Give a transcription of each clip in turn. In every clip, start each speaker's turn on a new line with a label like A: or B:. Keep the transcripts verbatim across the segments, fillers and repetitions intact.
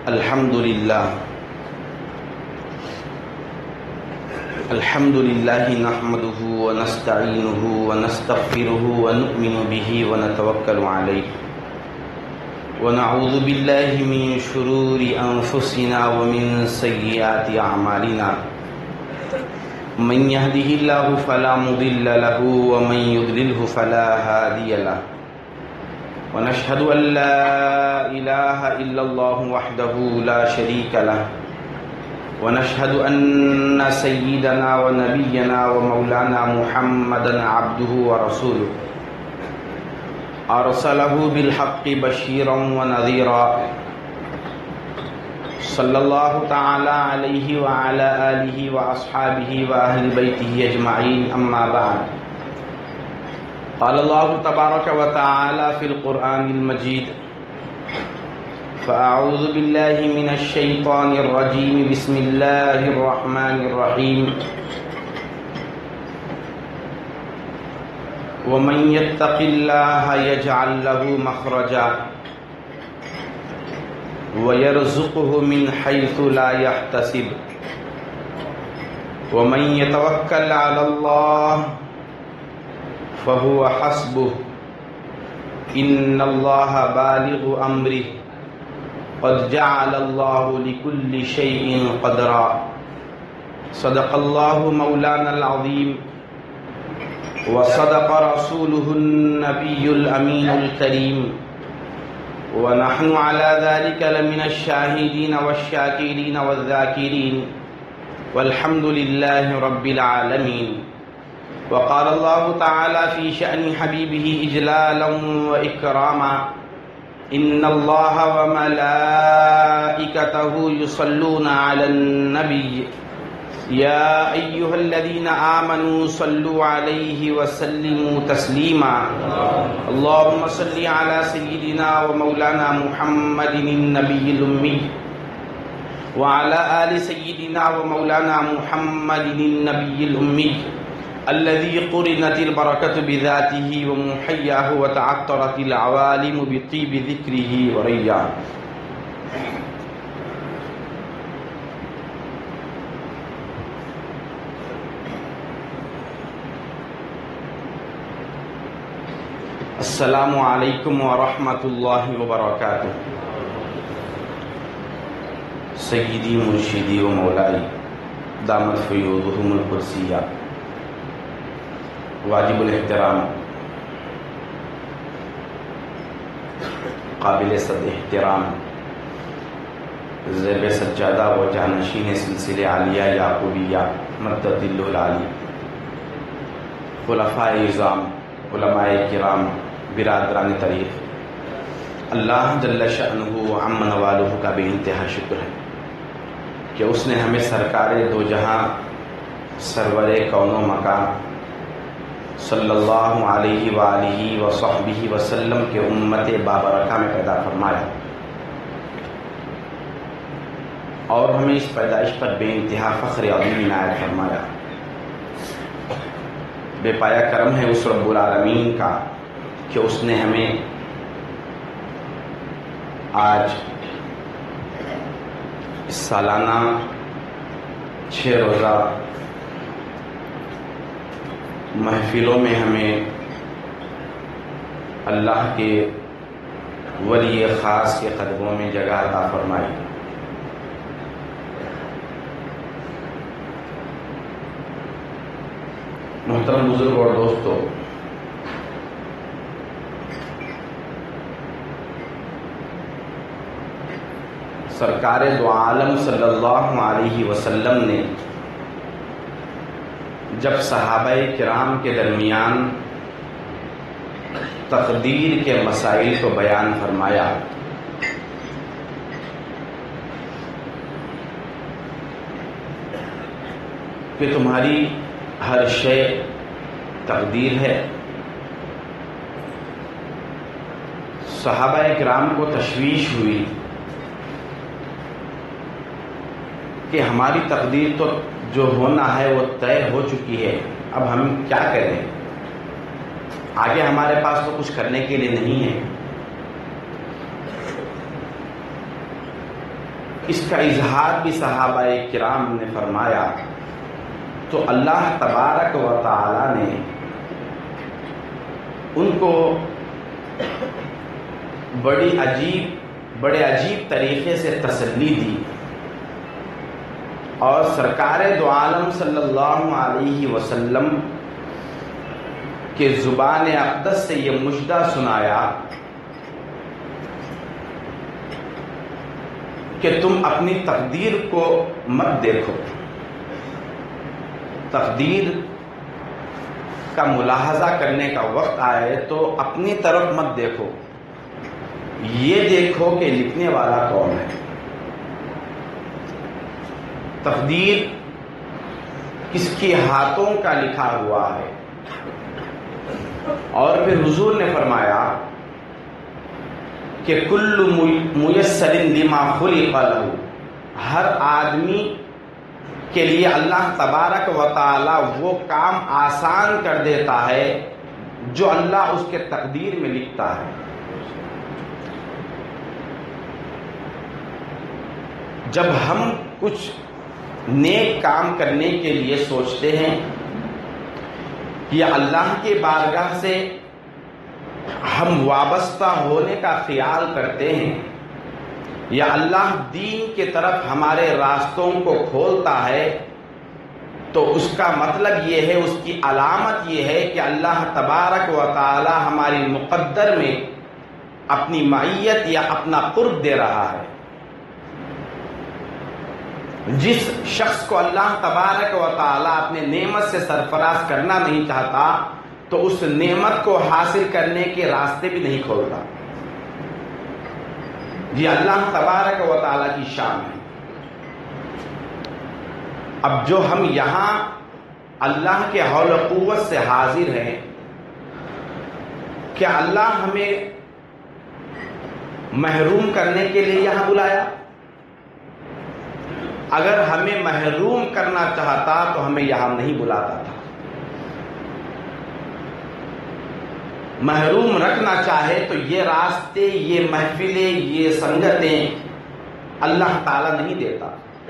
A: الحمد للہ الحمد للہ نحمده ونستعینه ونستغفره ونؤمن به ونتوکل علیہ ونعوذ باللہ من شرور انفسنا ومن سیئات اعمالنا من يهده الله فلا مضل له ومن يضلله فلا هادي له ونشهد أن لا إله إلا الله وحده لا شريك له ونشهد أن سيدنا ونبينا ومولانا محمدا عبده ورسوله أرسله بالحق بشيرا ونذيرا صلى الله تعالى عليه وعلى آله وأصحابه وأهل بيته أجمعين أما بعد قال الله تبارك وتعالى في القرآن المجيد فأعوذ بالله من الشيطان الرجيم بسم الله الرحمن الرحيم ومن يتق الله يجعل له مخرجا ويرزقه من حيث لا يحتسب ومن يتوكل على الله فهو حسبه إن الله بالغ أمره قد جعل الله لكل شيء قدرا صدق الله مولانا العظيم وصدق رسوله النبي الأمين الكريم ونحن على ذلك لمن الشاهدين والشاكرين والذاكرين والحمد لله رب العالمين. وقال الله تعالى في شأن حبيبه إجلالا وإكراما إن الله وملائكته يصلون على النبي يا أيها الذين آمنوا صلوا عليه وسلموا تسليما اللهم صل على سيدنا ومولانا محمد النبي الأمي وعلى آل سيدنا ومولانا محمد النبي الأمي الذي قرنت البركة بذاته ومحياه وتعطرت العوالم بطيب ذكره ورياه. السلام علیکم ورحمۃ اللہ وبرکاتہ. سیدی مرشدی و مولائی دامت فیوضہم القدسیہ، واجب الاحترام قابل صد احترام زیب سجادہ و جانشین سلسلہ عالیہ یعقوبیہ مدد اللہ العالی، خلفاء اعظام، علماء کرام، برادران طریق، اللہ جل شأنہ عم نوالہ کا بے انتہا شکر ہے کہ اس نے ہمیں سرکار دو جہاں سرور کون و مکان صلی اللہ علیہ وآلہ وصحبہ وسلم کے امت بابرکہ میں پیدا فرمایا اور ہمیں اس پیدائش پر بے انتہا فخر عظیم عنایت فرمایا. بے پایا کرم ہے اس رب العالمین کا کہ اس نے ہمیں آج اس سالانہ چھ روزہ محفلوں میں ہمیں اللہ کے ولی خاص کے قدموں میں جگہ عطا فرمائی. محترم بزرگ اور دوستو، سرکار دو عالم صلی اللہ علیہ وسلم نے جب صحابہ کرام کے درمیان تقدیر کے مسائل کو بیان فرمایا کہ تمہاری ہر شے تقدیر ہے، صحابہ کرام کو تشویش ہوئی کہ ہماری تقدیر تو جو ہونا ہے وہ طے ہو چکی ہے، اب ہم کیا کریں، آگے ہمارے پاس تو کچھ کرنے کے لیے نہیں ہے. اس کا اظہار بھی صحابہ کرام نے فرمایا تو اللہ تبارک و تعالی نے ان کو بڑی عجیب بڑے عجیب طریقے سے تسلی دی، اور سرکار دو عالم صلی اللہ علیہ وسلم کے زبان اقدس سے یہ مژدہ سنایا کہ تم اپنی تقدیر کو مت دیکھو، تقدیر کا ملاحظہ کرنے کا وقت آئے تو اپنی طرف مت دیکھو، یہ دیکھو کہ لکھنے والا کون ہے۔ تقدیر کس کے ہاتھوں کا لکھا ہوا ہے۔ اور پھر حضور نے فرمایا کہ کل میسر لما خلق لہ، ہر آدمی کے لیے اللہ تبارک و تعالی وہ کام آسان کر دیتا ہے جو اللہ اس کے تقدیر میں لکھتا ہے۔ جب ہم کچھ نیک کام کرنے کے لیے سوچتے ہیں یا اللہ کے بارگاہ سے ہم وابستہ ہونے کا خیال کرتے ہیں یا اللہ دین کی طرف ہمارے راستوں کو کھولتا ہے، تو اس کا مطلب یہ ہے، اس کی علامت یہ ہے کہ اللہ تبارک و تعالی ہماری مقدر میں اپنی معیت یا اپنا قرب دے رہا ہے۔ جس شخص کو اللہ تبارک و تعالی اپنے نعمت سے سرفراز کرنا نہیں چاہتا تو اس نعمت کو حاصل کرنے کے راستے بھی نہیں کھولتا۔ یہ اللہ تبارک و تعالی کی شان ہے۔ اب جو ہم یہاں اللہ کے حول و قوت سے حاضر ہیں، کیا اللہ ہمیں محروم کرنے کے لیے یہاں بلایا؟ اگر ہمیں محروم کرنا چاہتا تو ہمیں یہاں نہیں بلاتا تھا۔ محروم رکھنا چاہے تو یہ راستے، یہ محفلیں، یہ سنگتیں اللہ تعالیٰ نہیں دیتا۔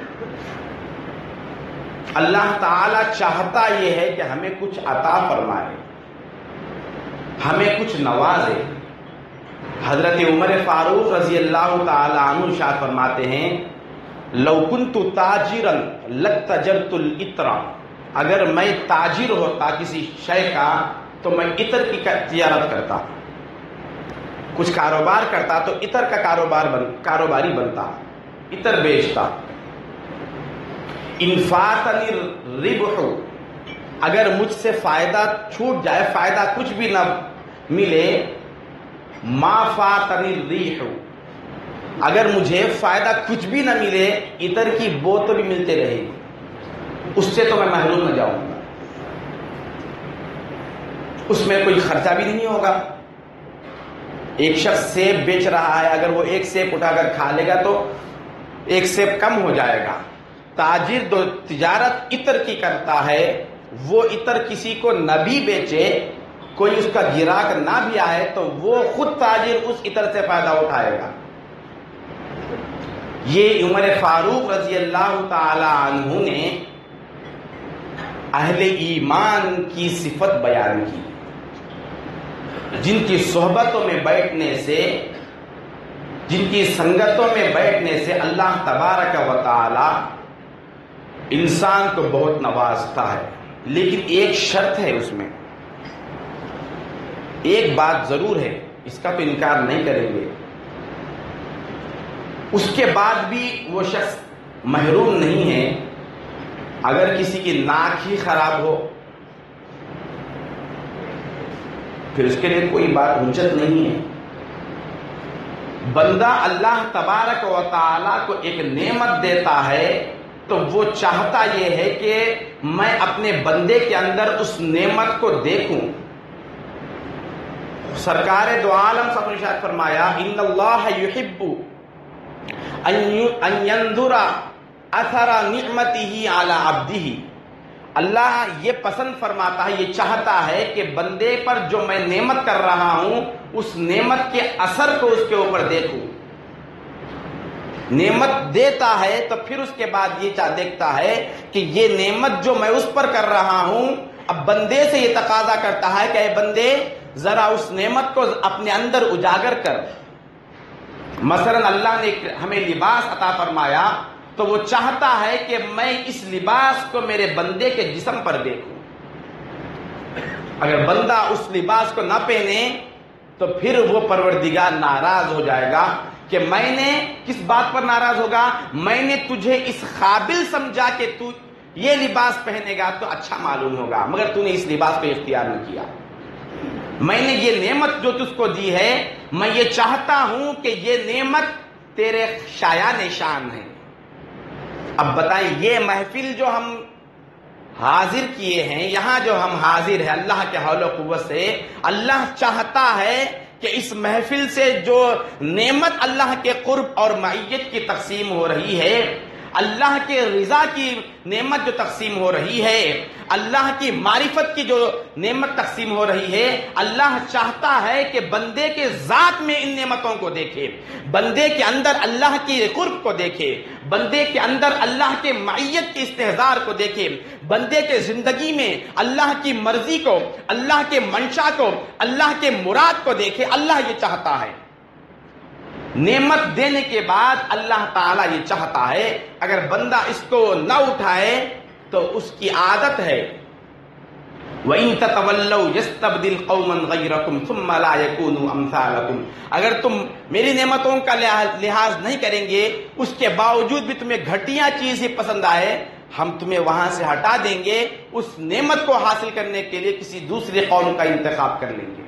A: اللہ تعالیٰ چاہتا یہ ہے کہ ہمیں کچھ عطا فرمائے، ہمیں کچھ نوازے۔ حضرت عمر فاروق رضی اللہ تعالی عنہ ارشاد فرماتے ہیں، لو کنت تاجرا لتجرت العطر، اگر میں تاجر ہوتا کسی شے کا تو میں عطر کی تجارت کرتا، کچھ کاروبار کرتا تو عطر کا کاروبار بن کاروباری بنتا، عطر بیچتا۔ ان فاتنی الربح، اگر مجھ سے فائدہ چھوٹ جائے، فائدہ کچھ بھی نہ ملے، ما فاتنی الریح، اگر مجھے فائدہ کچھ بھی نہ ملے، عطر کی بو تو بھی ملتے رہے گی، اس سے تو میں محروم نہ جاؤں گا۔ اس میں کوئی خرچہ بھی نہیں ہوگا۔ ایک شخص سیب بیچ رہا ہے، اگر وہ ایک سیب اٹھا کر کھا لے گا تو ایک سیب کم ہو جائے گا۔ تاجر جو تجارت عطر کی کرتا ہے، وہ عطر کسی کو نہ بھی بیچے، کوئی اس کا گراہک نہ بھی آئے تو وہ خود تاجر اس عطر سے فائدہ اٹھائے گا۔ یہ عمر فاروق رضی اللہ تعالی عنہ نے اہل ایمان کی صفت بیان کی، جن کی صحبتوں میں بیٹھنے سے، جن کی سنگتوں میں بیٹھنے سے اللہ تبارک و تعالی انسان کو بہت نوازتا ہے۔ لیکن ایک شرط ہے، اس میں ایک بات ضرور ہے، اس کا تو انکار نہیں کریں گے، اس کے بعد بھی وہ شخص محروم نہیں ہے۔ اگر کسی کی ناک ہی خراب ہو پھر اس کے لیے کوئی بات حجت نہیں ہے۔ بندہ اللہ تبارک و تعالی کو ایک نعمت دیتا ہے تو وہ چاہتا یہ ہے کہ میں اپنے بندے کے اندر اس نعمت کو دیکھوں۔ سرکار دو عالم صلی اللہ علیہ وسلم نے ارشاد فرمایا، ان اللہ یحب ان ينظر اثر نعمته علی عبدہ، اللہ یہ پسند فرماتا ہے، یہ چاہتا ہے کہ بندے پر جو میں نعمت کر رہا ہوں اس نعمت کے اثر کو اس کے اوپر دیکھوں۔ نعمت دیتا ہے تو پھر اس کے بعد یہ چاہ دیکھتا ہے کہ یہ نعمت جو میں اس پر کر رہا ہوں، اب بندے سے یہ تقاضا کرتا ہے کہ اے بندے ذرا اس نعمت کو اپنے اندر اجاگر کر۔ مثلا اللہ نے ہمیں لباس عطا فرمایا تو وہ چاہتا ہے کہ میں اس لباس کو میرے بندے کے جسم پر دیکھوں۔ اگر بندہ اس لباس کو نہ پہنے تو پھر وہ پروردگار ناراض ہو جائے گا کہ میں نے کس بات پر ناراض ہوگا؟ میں نے تجھے اس قابل سمجھا کہ تو یہ لباس پہنے گا تو اچھا معلوم ہوگا، مگر تو نے اس لباس کو اختیار نہیں کیا۔ میں نے یہ نعمت جو تجھ کو دی ہے، میں یہ چاہتا ہوں کہ یہ نعمت تیرے شایان شان ہے۔ اب بتائیں، یہ محفل جو ہم حاضر کیے ہیں، یہاں جو ہم حاضر ہیں اللہ کے حول و قوت سے، اللہ چاہتا ہے کہ اس محفل سے جو نعمت اللہ کے قرب اور معیت کی تقسیم ہو رہی ہے، اللہ کے رضا کی نعمت جو تقسیم ہو رہی ہے، اللہ کی معرفت کی جو نعمت تقسیم ہو رہی ہے، اللہ چاہتا ہے کہ بندے کے ذات میں ان نعمتوں کو دیکھے، بندے کے اندر اللہ کی قرب کو دیکھے، بندے کے اندر اللہ کے معیت کے استحضار کو دیکھے، بندے کے زندگی میں اللہ کی مرضی کو، اللہ کے منشا کو، اللہ کے مراد کو دیکھے۔ اللہ یہ چاہتا ہے۔ نعمت دینے کے بعد اللہ تعالیٰ یہ چاہتا ہے اگر بندہ اس کو نہ اٹھائے تو اس کی عادت ہے وَإِن تَتَوَلَّوْا يَسْتَبْدِلْ قَوْمًا غَيْرَكُمْ ثُمَّ لَا يَكُونُوا أَمْثَالَكُمْ۔ اگر تم میری نعمتوں کا لحاظ نہیں کریں گے، اس کے باوجود بھی تمہیں گھٹیا چیز ہی پسند آئے، ہم تمہیں وہاں سے ہٹا دیں گے، اس نعمت کو حاصل کرنے کے لیے کسی دوسری قوم کا انتخاب کر لیں گے،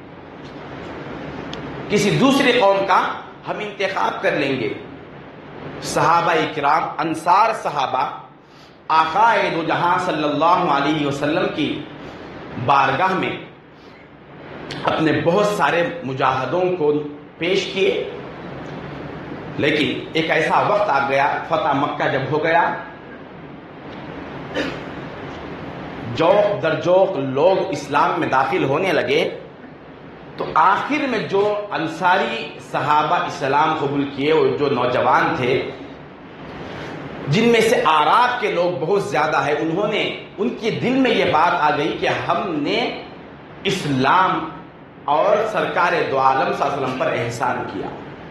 A: کسی دوسری قوم کا ہم انتخاب کر لیں گے۔ صحابہ کرام، انصار صحابہ آقا دو جہاں صلی اللہ علیہ وسلم کی بارگاہ میں اپنے بہت سارے مجاہدوں کو پیش کیے، لیکن ایک ایسا وقت آ گیا، فتح مکہ جب ہو گیا، جوق در جوق لوگ اسلام میں داخل ہونے لگے، تو آخر میں جو انصاری صحابہ اسلام قبول کیے اور جو نوجوان تھے، جن میں سے اعراب کے لوگ بہت زیادہ ہیں، انہوں نے ان کے دل میں یہ بات آ گئی کہ ہم نے اسلام اور سرکار دو عالم صلی اللہ علیہ وسلم پر احسان کیا،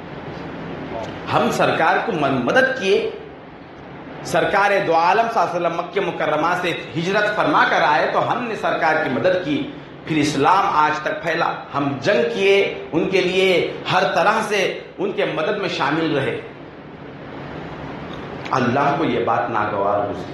A: ہم سرکار کو مدد کیے، سرکار دو عالم صلی اللہ علیہ وسلم مکہ مکرمہ سے ہجرت فرما کر آئے تو ہم نے سرکار کی مدد کی، پھر اسلام آج تک پھیلا، ہم جنگ کیے، ان کے لیے ہر طرح سے ان کے مدد میں شامل رہے۔ اللہ کو یہ بات ناگوار گزری،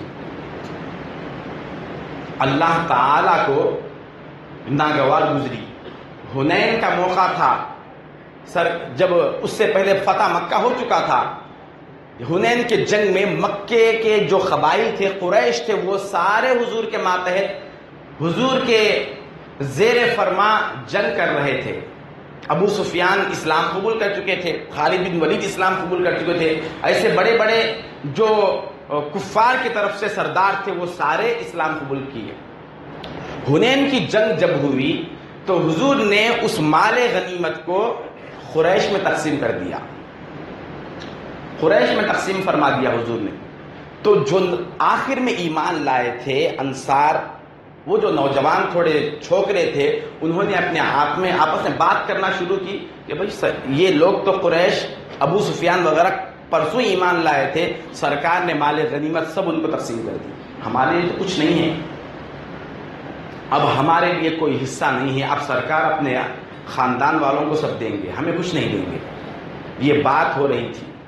A: اللہ تعالی کو ناگوار گزری۔ حنین کا موقع تھا، سر جب اس سے پہلے فتح مکہ ہو چکا تھا، حنین کے جنگ میں مکے کے جو قبائل تھے، قریش تھے، وہ سارے حضور کے ماتحت حضور کے زیر فرما جنگ کر رہے تھے۔ ابو سفیان اسلام قبول کر چکے تھے، خالد بن ولید اسلام قبول کر چکے تھے، ایسے بڑے بڑے جو کفار کی طرف سے سردار تھے وہ سارے اسلام قبول کیے۔ حنین کی جنگ جب ہوئی تو حضور نے اس مال غنیمت کو قریش میں تقسیم کر دیا، قریش میں تقسیم فرما دیا حضور نے۔ تو جو آخر میں ایمان لائے تھے انصار، وہ جو نوجوان تھوڑے چھوکرے تھے، انہوں نے اپنے آپ میں آپس میں بات کرنا شروع کی کہ بھائی یہ لوگ تو قریش ابو سفیان وغیرہ پرسوں ایمان لائے تھے، سرکار نے مال غنیمت سب ان کو تقسیم کر دی، ہمارے لیے تو کچھ نہیں ہے، اب ہمارے لیے کوئی حصہ نہیں ہے، اب سرکار اپنے خاندان والوں کو سب دیں گے، ہمیں کچھ نہیں دیں گے۔ یہ بات ہو رہی تھی،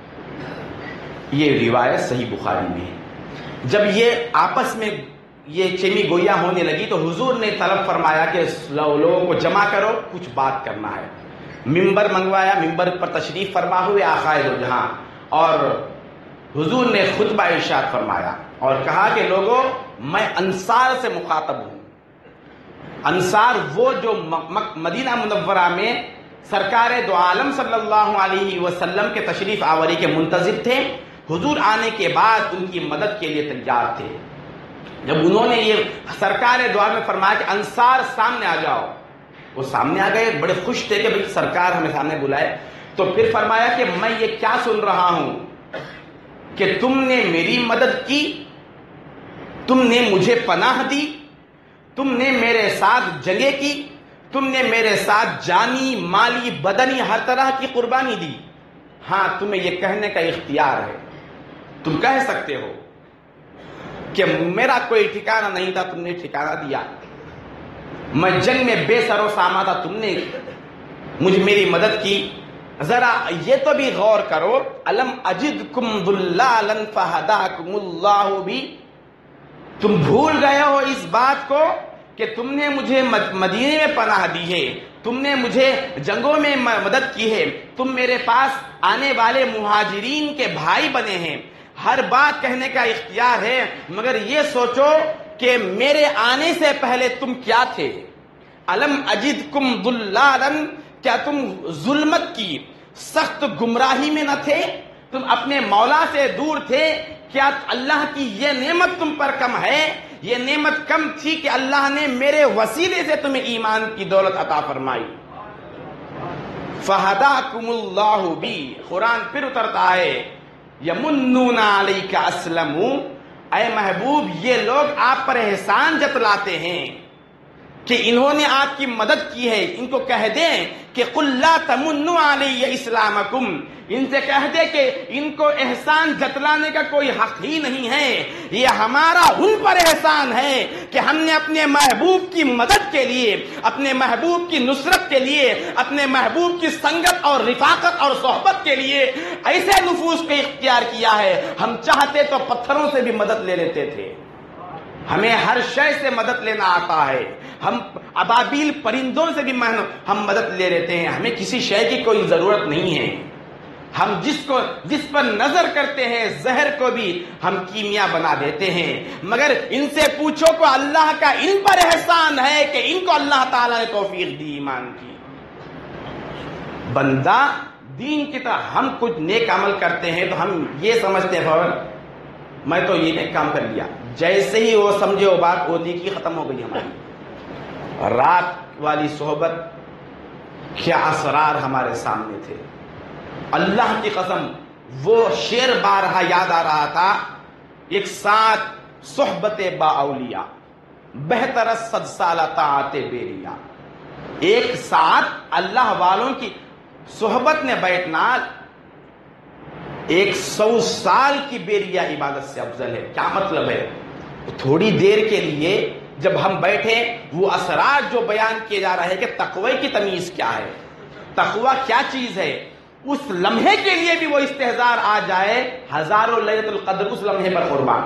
A: یہ روایت صحیح بخاری میں ہے۔ جب یہ آپس میں یہ چمی گویا ہونے لگی تو حضور نے طلب فرمایا کہ لوگوں کو جمع کرو، کچھ بات کرنا ہے۔ ممبر منگوایا، ممبر پر تشریف فرما ہوئے آقا دو جہاں، اور حضور نے خطبہ ارشاد فرمایا اور کہا کہ لوگوں، میں انصار سے مخاطب ہوں۔ انصار وہ جو مدینہ منورہ میں سرکار دو عالم صلی اللہ علیہ وسلم کے تشریف آوری کے منتظر تھے، حضور آنے کے بعد ان کی مدد کے لیے تیار تھے۔ جب انہوں نے یہ سرکار دو عالم میں فرمایا کہ انصار سامنے آ جاؤ، وہ سامنے آ گئے، بڑے خوش تھے کہ بھئی سرکار ہمیں سامنے بلائے۔ تو پھر فرمایا کہ میں یہ کیا سن رہا ہوں کہ تم نے میری مدد کی، تم نے مجھے پناہ دی، تم نے میرے ساتھ جنگیں کی، تم نے میرے ساتھ جانی مالی بدنی ہر طرح کی قربانی دی. ہاں تمہیں یہ کہنے کا اختیار ہے، تم کہہ سکتے ہو کہ میرا کوئی ٹھکانہ نہیں تھا، تم نے ٹھکانہ دیا. میں جنگ میں بے سر و ساما تھا، تم نے مجھ میری مدد کی. ذرا یہ تو بھی غور کرو، الم اجدکم ضلالا فہداکم اللہ بھی. تم بھول گئے ہو اس بات کو کہ تم نے مجھے مدینے میں پناہ دی ہے، تم نے مجھے جنگوں میں مدد کی ہے، تم میرے پاس آنے والے مہاجرین کے بھائی بنے ہیں. ہر بات کہنے کا اختیار ہے، مگر یہ سوچو کہ میرے آنے سے پہلے تم کیا تھے. الم اجدکم ضلالا، کیا تم ظلمت کی سخت گمراہی میں نہ تھے؟ تم اپنے مولا سے دور تھے. کیا اللہ کی یہ نعمت تم پر کم ہے؟ یہ نعمت کم تھی کہ اللہ نے میرے وسیلے سے تمہیں ایمان کی دولت عطا فرمائی. فہداکم اللہ بی. قرآن پھر اترتا ہے یمنون علیک اسلموا، اے محبوب یہ لوگ آپ پر احسان جتلاتے ہیں کہ انہوں نے آپ کی مدد کی ہے. ان کو کہہ دیں کہ قل لا تمنوا علی اسلامکم، ان سے کہہ دے کہ ان کو احسان جتلانے کا کوئی حق ہی نہیں ہے. یہ ہمارا ان پر احسان ہے کہ ہم نے اپنے محبوب کی مدد کے لیے، اپنے محبوب کی نصرت کے لیے، اپنے محبوب کی سنگت اور رفاقت اور صحبت کے لیے ایسے نفوس کو اختیار کیا ہے. ہم چاہتے تو پتھروں سے بھی مدد لے لیتے تھے. ہمیں ہر شے سے مدد لینا آتا ہے. ہم ابابیل پرندوں سے بھی ہم مدد لے لیتے ہیں. ہمیں کسی شے کی کوئی ضرورت نہیں ہے. ہم جس کو جس پر نظر کرتے ہیں زہر کو بھی ہم کیمیا بنا دیتے ہیں. مگر ان سے پوچھو کہ اللہ کا ان پر احسان ہے کہ ان کو اللہ تعالیٰ نے توفیق دی ایمان کی. بندہ دین کی طرح ہم کچھ نیک عمل کرتے ہیں تو ہم یہ سمجھتے ہیں فوراً میں تو یہ نیک کام کر لیا. جیسے ہی وہ سمجھے وہ بات وہ نیکی ختم ہو گئی ہماری. رات والی صحبت کیا اسرار ہمارے سامنے تھے. اللہ کی قسم وہ شعر بارہا یاد آ رہا تھا. ایک ساتھ صحبت با اولیاء بہتر صد سالہ طاعت بیریا. ایک ساتھ اللہ والوں کی صحبت میں بیٹھنا ایک سو سال کی بیریا عبادت سے افضل ہے. کیا مطلب ہے؟ تھوڑی دیر کے لیے جب ہم بیٹھے وہ اسرار جو بیان کیے جا رہے ہیں کہ تقوی کی تمیز کیا ہے، تقوی کیا چیز ہے، اس لمحے کے لیے بھی وہ استحضار آ جائے. ہزاروں لیلۃ القدر اس لمحے پر قربان.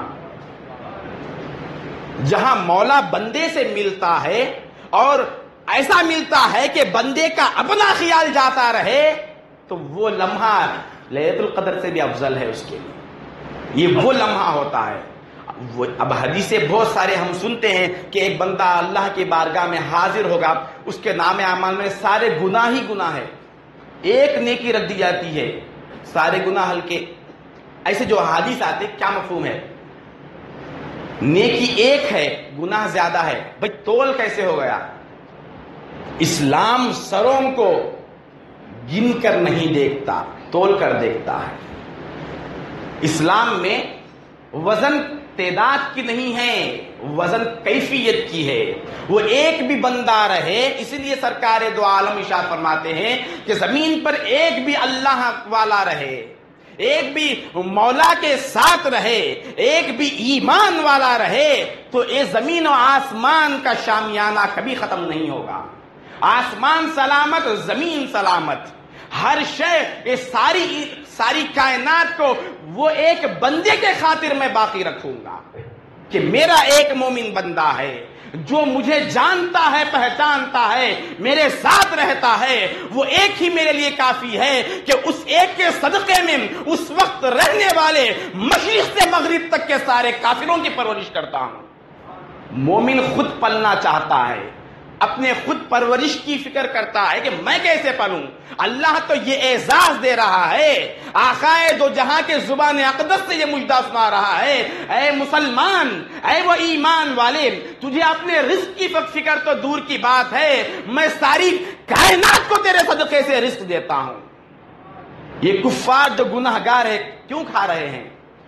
A: جہاں مولا بندے سے ملتا ہے اور ایسا ملتا ہے کہ بندے کا اپنا خیال جاتا رہے تو وہ لمحہ لیلۃ القدر سے بھی افضل ہے اس کے لیے. یہ وہ لمحہ ہوتا ہے. اب حدیثیں بہت سارے ہم سنتے ہیں کہ ایک بندہ اللہ کی بارگاہ میں حاضر ہوگا، اس کے نام اعمال میں سارے گناہ ہی گناہ ہے، ایک نیکی رد دی جاتی ہے، سارے گناہ ہلکے. ایسے جو حدیث آتے کیا مفہوم ہے؟ نیکی ایک ہے گناہ زیادہ ہے. بھئی تول کیسے ہو گیا؟ اسلام سروں کو گن کر نہیں دیکھتا، تول کر دیکھتا ہے. اسلام میں وزن تعداد کی نہیں ہے، وزن کیفیت کی ہے. وہ ایک بھی بندہ رہے، اس لیے سرکار دو عالم ارشاد فرماتے ہیں کہ زمین پر ایک بھی اللہ والا رہے، ایک بھی مولا کے ساتھ رہے، ایک بھی ایمان والا رہے تو یہ زمین و آسمان کا شامیانہ کبھی ختم نہیں ہوگا. آسمان سلامت، زمین سلامت، ہر شے، یہ ساری ساری کائنات کو وہ ایک بندے کے خاطر میں باقی رکھوں گا کہ میرا ایک مومن بندہ ہے جو مجھے جانتا ہے، پہچانتا ہے، میرے ساتھ رہتا ہے. وہ ایک ہی میرے لیے کافی ہے کہ اس ایک کے صدقے میں اس وقت رہنے والے مشرق سے مغرب تک کے سارے کافروں کی پرورش کرتا ہوں. مومن خود پلنا چاہتا ہے، اپنے خود پرورش کی فکر کرتا ہے کہ میں کیسے پلوں. اللہ تو یہ اعزاز دے رہا ہے، آقائے دو جہاں کے زبان اقدس سے یہ مجدہ سنا رہا ہے، اے مسلمان، اے وہ ایمان والے، تجھے اپنے رزق کی فکر تو دور کی بات ہے، میں ساری کائنات کو تیرے صدقے سے رزق دیتا ہوں. یہ کفار جو گناہگار ہے کیوں کھا رہے ہیں؟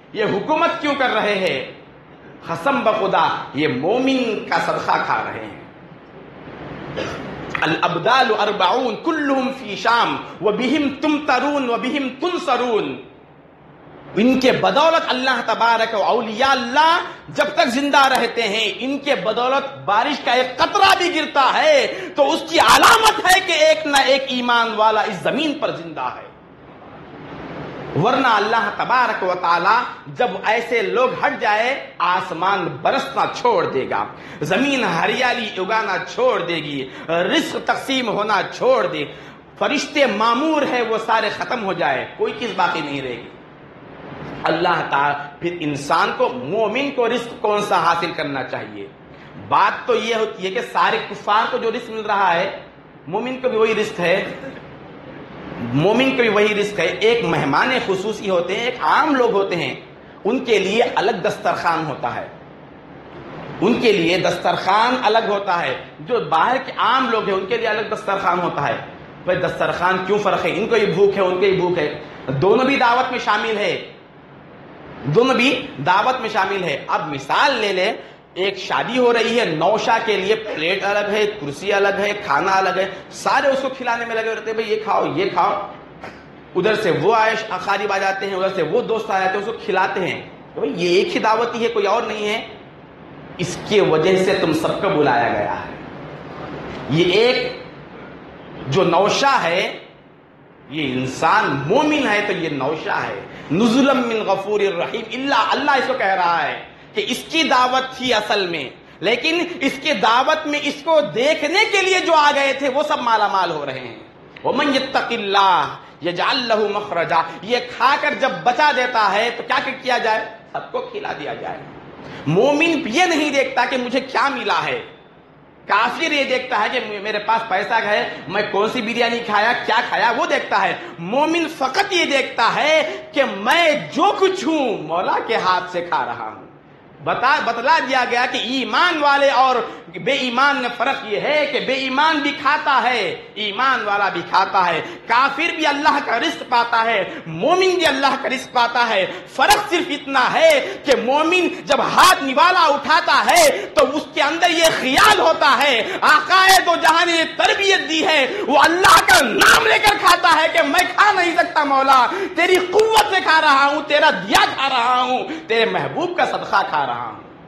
A: یہ حکومت کیوں کر رہے ہیں؟ قسم بخدا یہ مومن کا صدقہ کھا رہے ہیں. الابدال اربعون کلہم فی شام وبہم تمترون وبہم تنصرون. ان کے بدولت اللہ تبارک و اولیاء اللہ جب تک زندہ رہتے ہیں ان کے بدولت بارش کا ایک قطرہ بھی گرتا ہے تو اس کی علامت ہے کہ ایک نہ ایک ایمان والا اس زمین پر زندہ ہے. ورنہ اللہ تبارک و تعالی جب ایسے لوگ ہٹ جائے آسمان برسنا چھوڑ دے گا, زمین ہریالی اگانا چھوڑ دے گی, رزق تقسیم ہونا چھوڑ دے, فرشتے معمور ہے وہ سارے ختم ہو جائے, کوئی چیز باقی نہیں رہے گی. اللہ تعالی پھر انسان کو, مومن کو رزق کون سا حاصل کرنا چاہیے؟ بات تو یہ ہوتی ہے کہ سارے کفار کو جو رزق مل رہا ہے مومن کو بھی وہی رزق ہے, مومن کو بھی وہی رزق ہے. ایک مہمان خصوصی ہوتے ہیں, ایک عام لوگ ہوتے ہیں, ان کے لیے الگ دسترخوان ہوتا ہے, ان کے لیے دسترخوان الگ ہوتا ہے. جو باہر کے عام لوگ ہیں ان کے لیے الگ دسترخوان ہوتا ہے. بھائی دسترخوان کیوں فرق ہے؟ ان کو یہ بھوک ہے ان کو یہ بھوک ہے, دونوں بھی دعوت میں شامل ہے, دونوں بھی دعوت میں شامل ہے. اب مثال لے لیں, ایک شادی ہو رہی ہے, نوشہ کے لیے پلیٹ الگ ہے, کرسی الگ ہے, کھانا الگ ہے, سارے اس کو کھلانے میں لگے رہتے ہیں, بھائی یہ کھاؤ یہ کھاؤ. ادھر سے وہ عائش اقارب آ جاتے ہیں, ادھر سے وہ دوست آ جاتے ہیں, اس کو کھلاتے ہیں. تو بھائی یہ ایک ہی دعوت ہی ہے, کوئی اور نہیں ہے. اس کی وجہ سے تم سب کو بلایا گیا ہے. یہ ایک جو نوشہ ہے یہ انسان مومن ہے تو یہ نوشہ ہے. نزلا من غفور الرحیم, اللہ اللہ اس کو کہہ رہا ہے کہ اس کی دعوت تھی اصل میں, لیکن اس کے دعوت میں اس کو دیکھنے کے لیے جو آ گئے تھے وہ سب مالا مال ہو رہے ہیں. ومن یتق اللہ یجعل له مخرجا, یہ کھا کر جب بچا دیتا ہے تو کیا کیا جائے؟ سب کو کھلا دیا جائے. مومن یہ نہیں دیکھتا کہ مجھے کیا ملا ہے, کافر یہ دیکھتا ہے کہ میرے پاس پیسہ ہے, میں کون سی بریانی کھایا کیا کھایا وہ دیکھتا ہے. مومن فقط یہ دیکھتا ہے کہ میں جو کچھ ہوں مولا کے ہاتھ سے کھا رہا ہوں. بتا بتلا دیا گیا کہ ایمان والے اور بے ایمان میں فرق یہ ہے کہ بے ایمان بھی کھاتا ہے, ایمان والا بھی کھاتا ہے. کافر بھی اللہ کا رزق پاتا ہے, مومن بھی اللہ کا رزق پاتا ہے. فرق صرف اتنا ہے کہ مومن جب ہاتھ نوالا اٹھاتا ہے تو اس کے اندر یہ خیال ہوتا ہے, آقائے دو جہاں نے تربیت دی ہے وہ اللہ کا نام لے کر کھاتا ہے کہ میں کھا نہیں سکتا مولا, تیری قوت سے کھا رہا ہوں, تیرا دیا کھا رہا ہوں, تیرے محبوب کا صدقہ کھا رہا ہوں.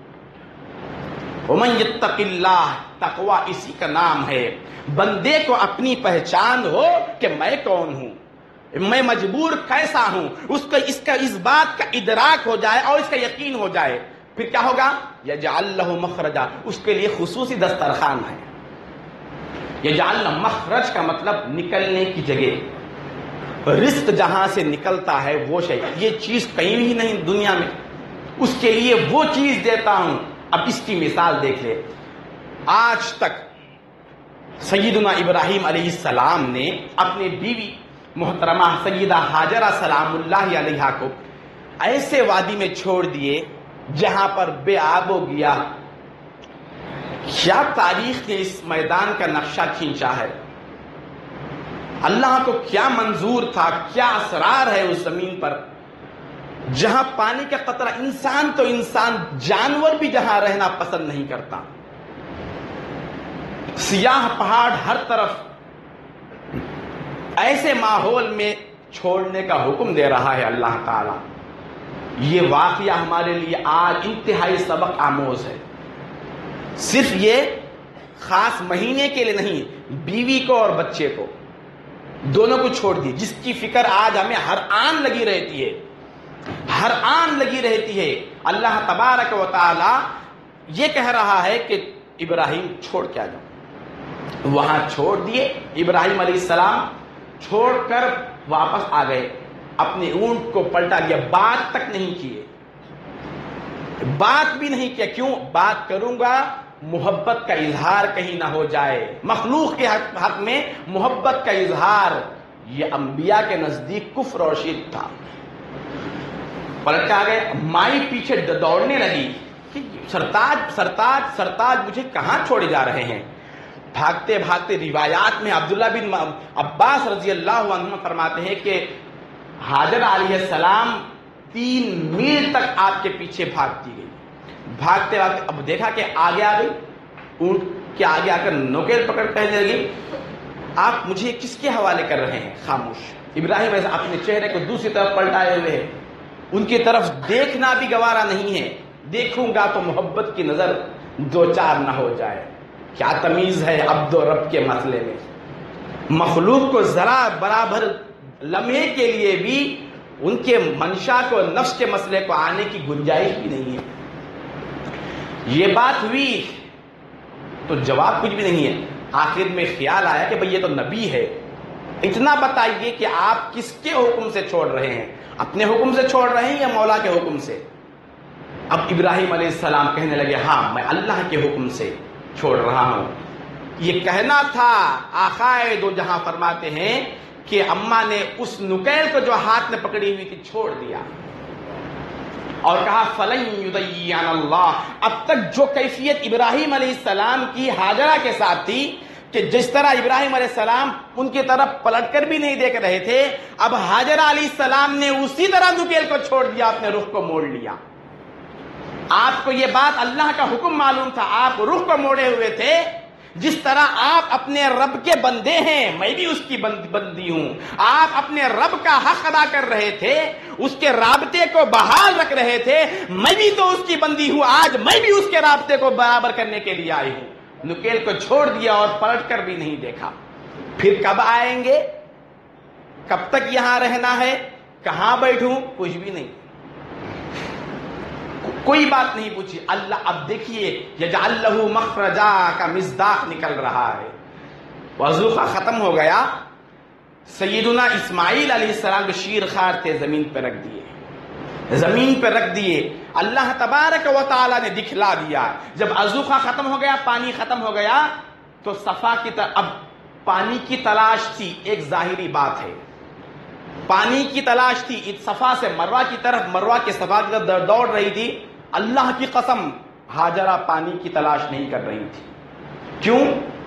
A: ومن یتق اللہ, تقوی اسی کا نام ہے. بندے کو اپنی پہچان ہو کہ میں کون ہوں, میں مجبور کیسا ہوں, اس کا اس کا اس بات کا ادراک ہو جائے اور اس کا یقین ہو جائے, پھر کیا ہوگا؟ یجعل لہ مخرجا, اس کے لیے خصوصی دسترخوان ہے. یجعل مخرج کا مطلب نکلنے کی جگہ, رزق جہاں سے نکلتا ہے وہ شے, یہ چیز کہیں بھی نہیں دنیا میں, اس کے لیے وہ چیز دیتا ہوں. اب اس کی مثال دیکھ لے. آج تک سیدنا ابراہیم علیہ السلام نے اپنی بیوی محترمہ سیدہ ہاجرہ سلام اللہ علیہا کو ایسے وادی میں چھوڑ دیے جہاں پر بے آب و گیا. کیا تاریخ نے اس میدان کا نقشہ کھینچا ہے, اللہ کو کیا منظور تھا, کیا اسرار ہے اس زمین پر جہاں پانی کا قطرہ, انسان تو انسان, جانور بھی جہاں رہنا پسند نہیں کرتا. سیاہ پہاڑ ہر طرف, ایسے ماحول میں چھوڑنے کا حکم دے رہا ہے اللہ تعالی. یہ واقعہ ہمارے لیے آج انتہائی سبق آموز ہے. صرف یہ خاص مہینے کے لیے نہیں, بیوی کو اور بچے کو دونوں کو چھوڑ دی, جس کی فکر آج ہمیں ہر آن لگی رہتی ہے, ہر آن لگی رہتی ہے. اللہ تبارک و تعالی یہ کہہ رہا ہے کہ ابراہیم چھوڑ کے آ جاؤ. وہاں چھوڑ دیے. ابراہیم علیہ السلام چھوڑ کر واپس آ گئے, اپنے اونٹ کو پلٹا لیا, بات تک نہیں کیے, بات بھی نہیں کیا. کیوں؟ بات کروں گا محبت کا اظہار کہیں نہ ہو جائے. مخلوق کے حق میں محبت کا اظہار یہ انبیاء کے نزدیک کفر اور شرک تھا. پلٹ کے آ گئے. مائی پیچھے دوڑنے لگی کہ سرتاج سرتاج سرتاج مجھے کہاں چھوڑے جا رہے ہیں. بھاگتے بھاگتے روایات میں عبداللہ بن عباس رضی اللہ عنہ فرماتے ہیں کہ حاجر علیہ السلام تین میل تک آپ کے پیچھے بھاگتی گئی. بھاگتے بھاگتے اب دیکھا کہ آگے آ گئی, اونٹ کے آگے آ کر نوکیل پکڑ کہنے لگی آپ مجھے کس کے حوالے کر رہے ہیں؟ خاموش. ابراہیم ایسا اپنے چہرے کو دوسری طرف پلٹائے ہوئے ہیں, ان کی طرف دیکھنا بھی گوارا نہیں ہے. دیکھوں گا تو محبت کی نظر دو چار نہ ہو جائے. کیا تمیز ہے عبد و رب کے مسئلے میں. مخلوق کو ذرا برابر لمحے کے لیے بھی ان کے منشا کو, نفس کے مسئلے کو آنے کی گنجائش بھی نہیں ہے. یہ بات ہوئی تو جواب کچھ بھی نہیں ہے. آخر میں خیال آیا کہ بھئی یہ تو نبی ہے, اتنا بتائیے کہ آپ کس کے حکم سے چھوڑ رہے ہیں, اپنے حکم سے چھوڑ رہے ہیں یا مولا کے حکم سے؟ اب ابراہیم علیہ السلام کہنے لگے ہاں میں اللہ کے حکم سے چھوڑ رہا ہوں. یہ کہنا تھا آقائے دو جہاں فرماتے ہیں کہ اماں نے اس نکیل کو جو ہاتھ میں پکڑی ہوئی تھی چھوڑ دیا اور کہا فلن یضیعن اللہ. اب تک جو کیفیت ابراہیم علیہ السلام کی ہاجرہ کے ساتھ تھی کہ جس طرح ابراہیم علیہ السلام ان کی طرف پلٹ کر بھی نہیں دیکھ رہے تھے, اب ہاجرہ علیہ السلام نے اسی طرح نکیل کو چھوڑ دیا, اپنے رخ کو موڑ لیا. آپ کو یہ بات اللہ کا حکم معلوم تھا, آپ رخ کو موڑے ہوئے تھے. جس طرح آپ اپنے رب کے بندے ہیں میں بھی اس کی بندی ہوں. آپ اپنے رب کا حق ادا کر رہے تھے, اس کے رابطے کو بحال رکھ رہے تھے, میں بھی تو اس کی بندی ہوں. آج میں بھی اس کے رابطے کو برابر کرنے کے لیے آئی ہوں. نکیل کو چھوڑ دیا اور پلٹ کر بھی نہیں دیکھا. پھر کب آئیں گے, کب تک یہاں رہنا ہے, کہاں بیٹھوں, کچھ بھی نہیں, کوئی بات نہیں پوچھی. اللہ اب دیکھیے یجعل لہ مخرجا کا مصداق نکل رہا ہے. وضو کا ختم ہو گیا. سیدنا اسماعیل علیہ السلام جو شیر خوار تھے زمین پہ رکھ دیے, زمین پہ رکھ دیے. اللہ تبارک و تعالی نے دکھلا دیا. جب وضو کا ختم ہو گیا, پانی ختم ہو گیا, تو صفا کی طرف اب پانی کی تلاش تھی. ایک ظاہری بات ہے, پانی کی تلاش تھی. صفا سے مروہ کی طرف, مروہ کے صفا کی طرف دوڑ رہی تھی. اللہ کی قسم ہاجرہ پانی کی تلاش نہیں کر رہی تھی. کیوں؟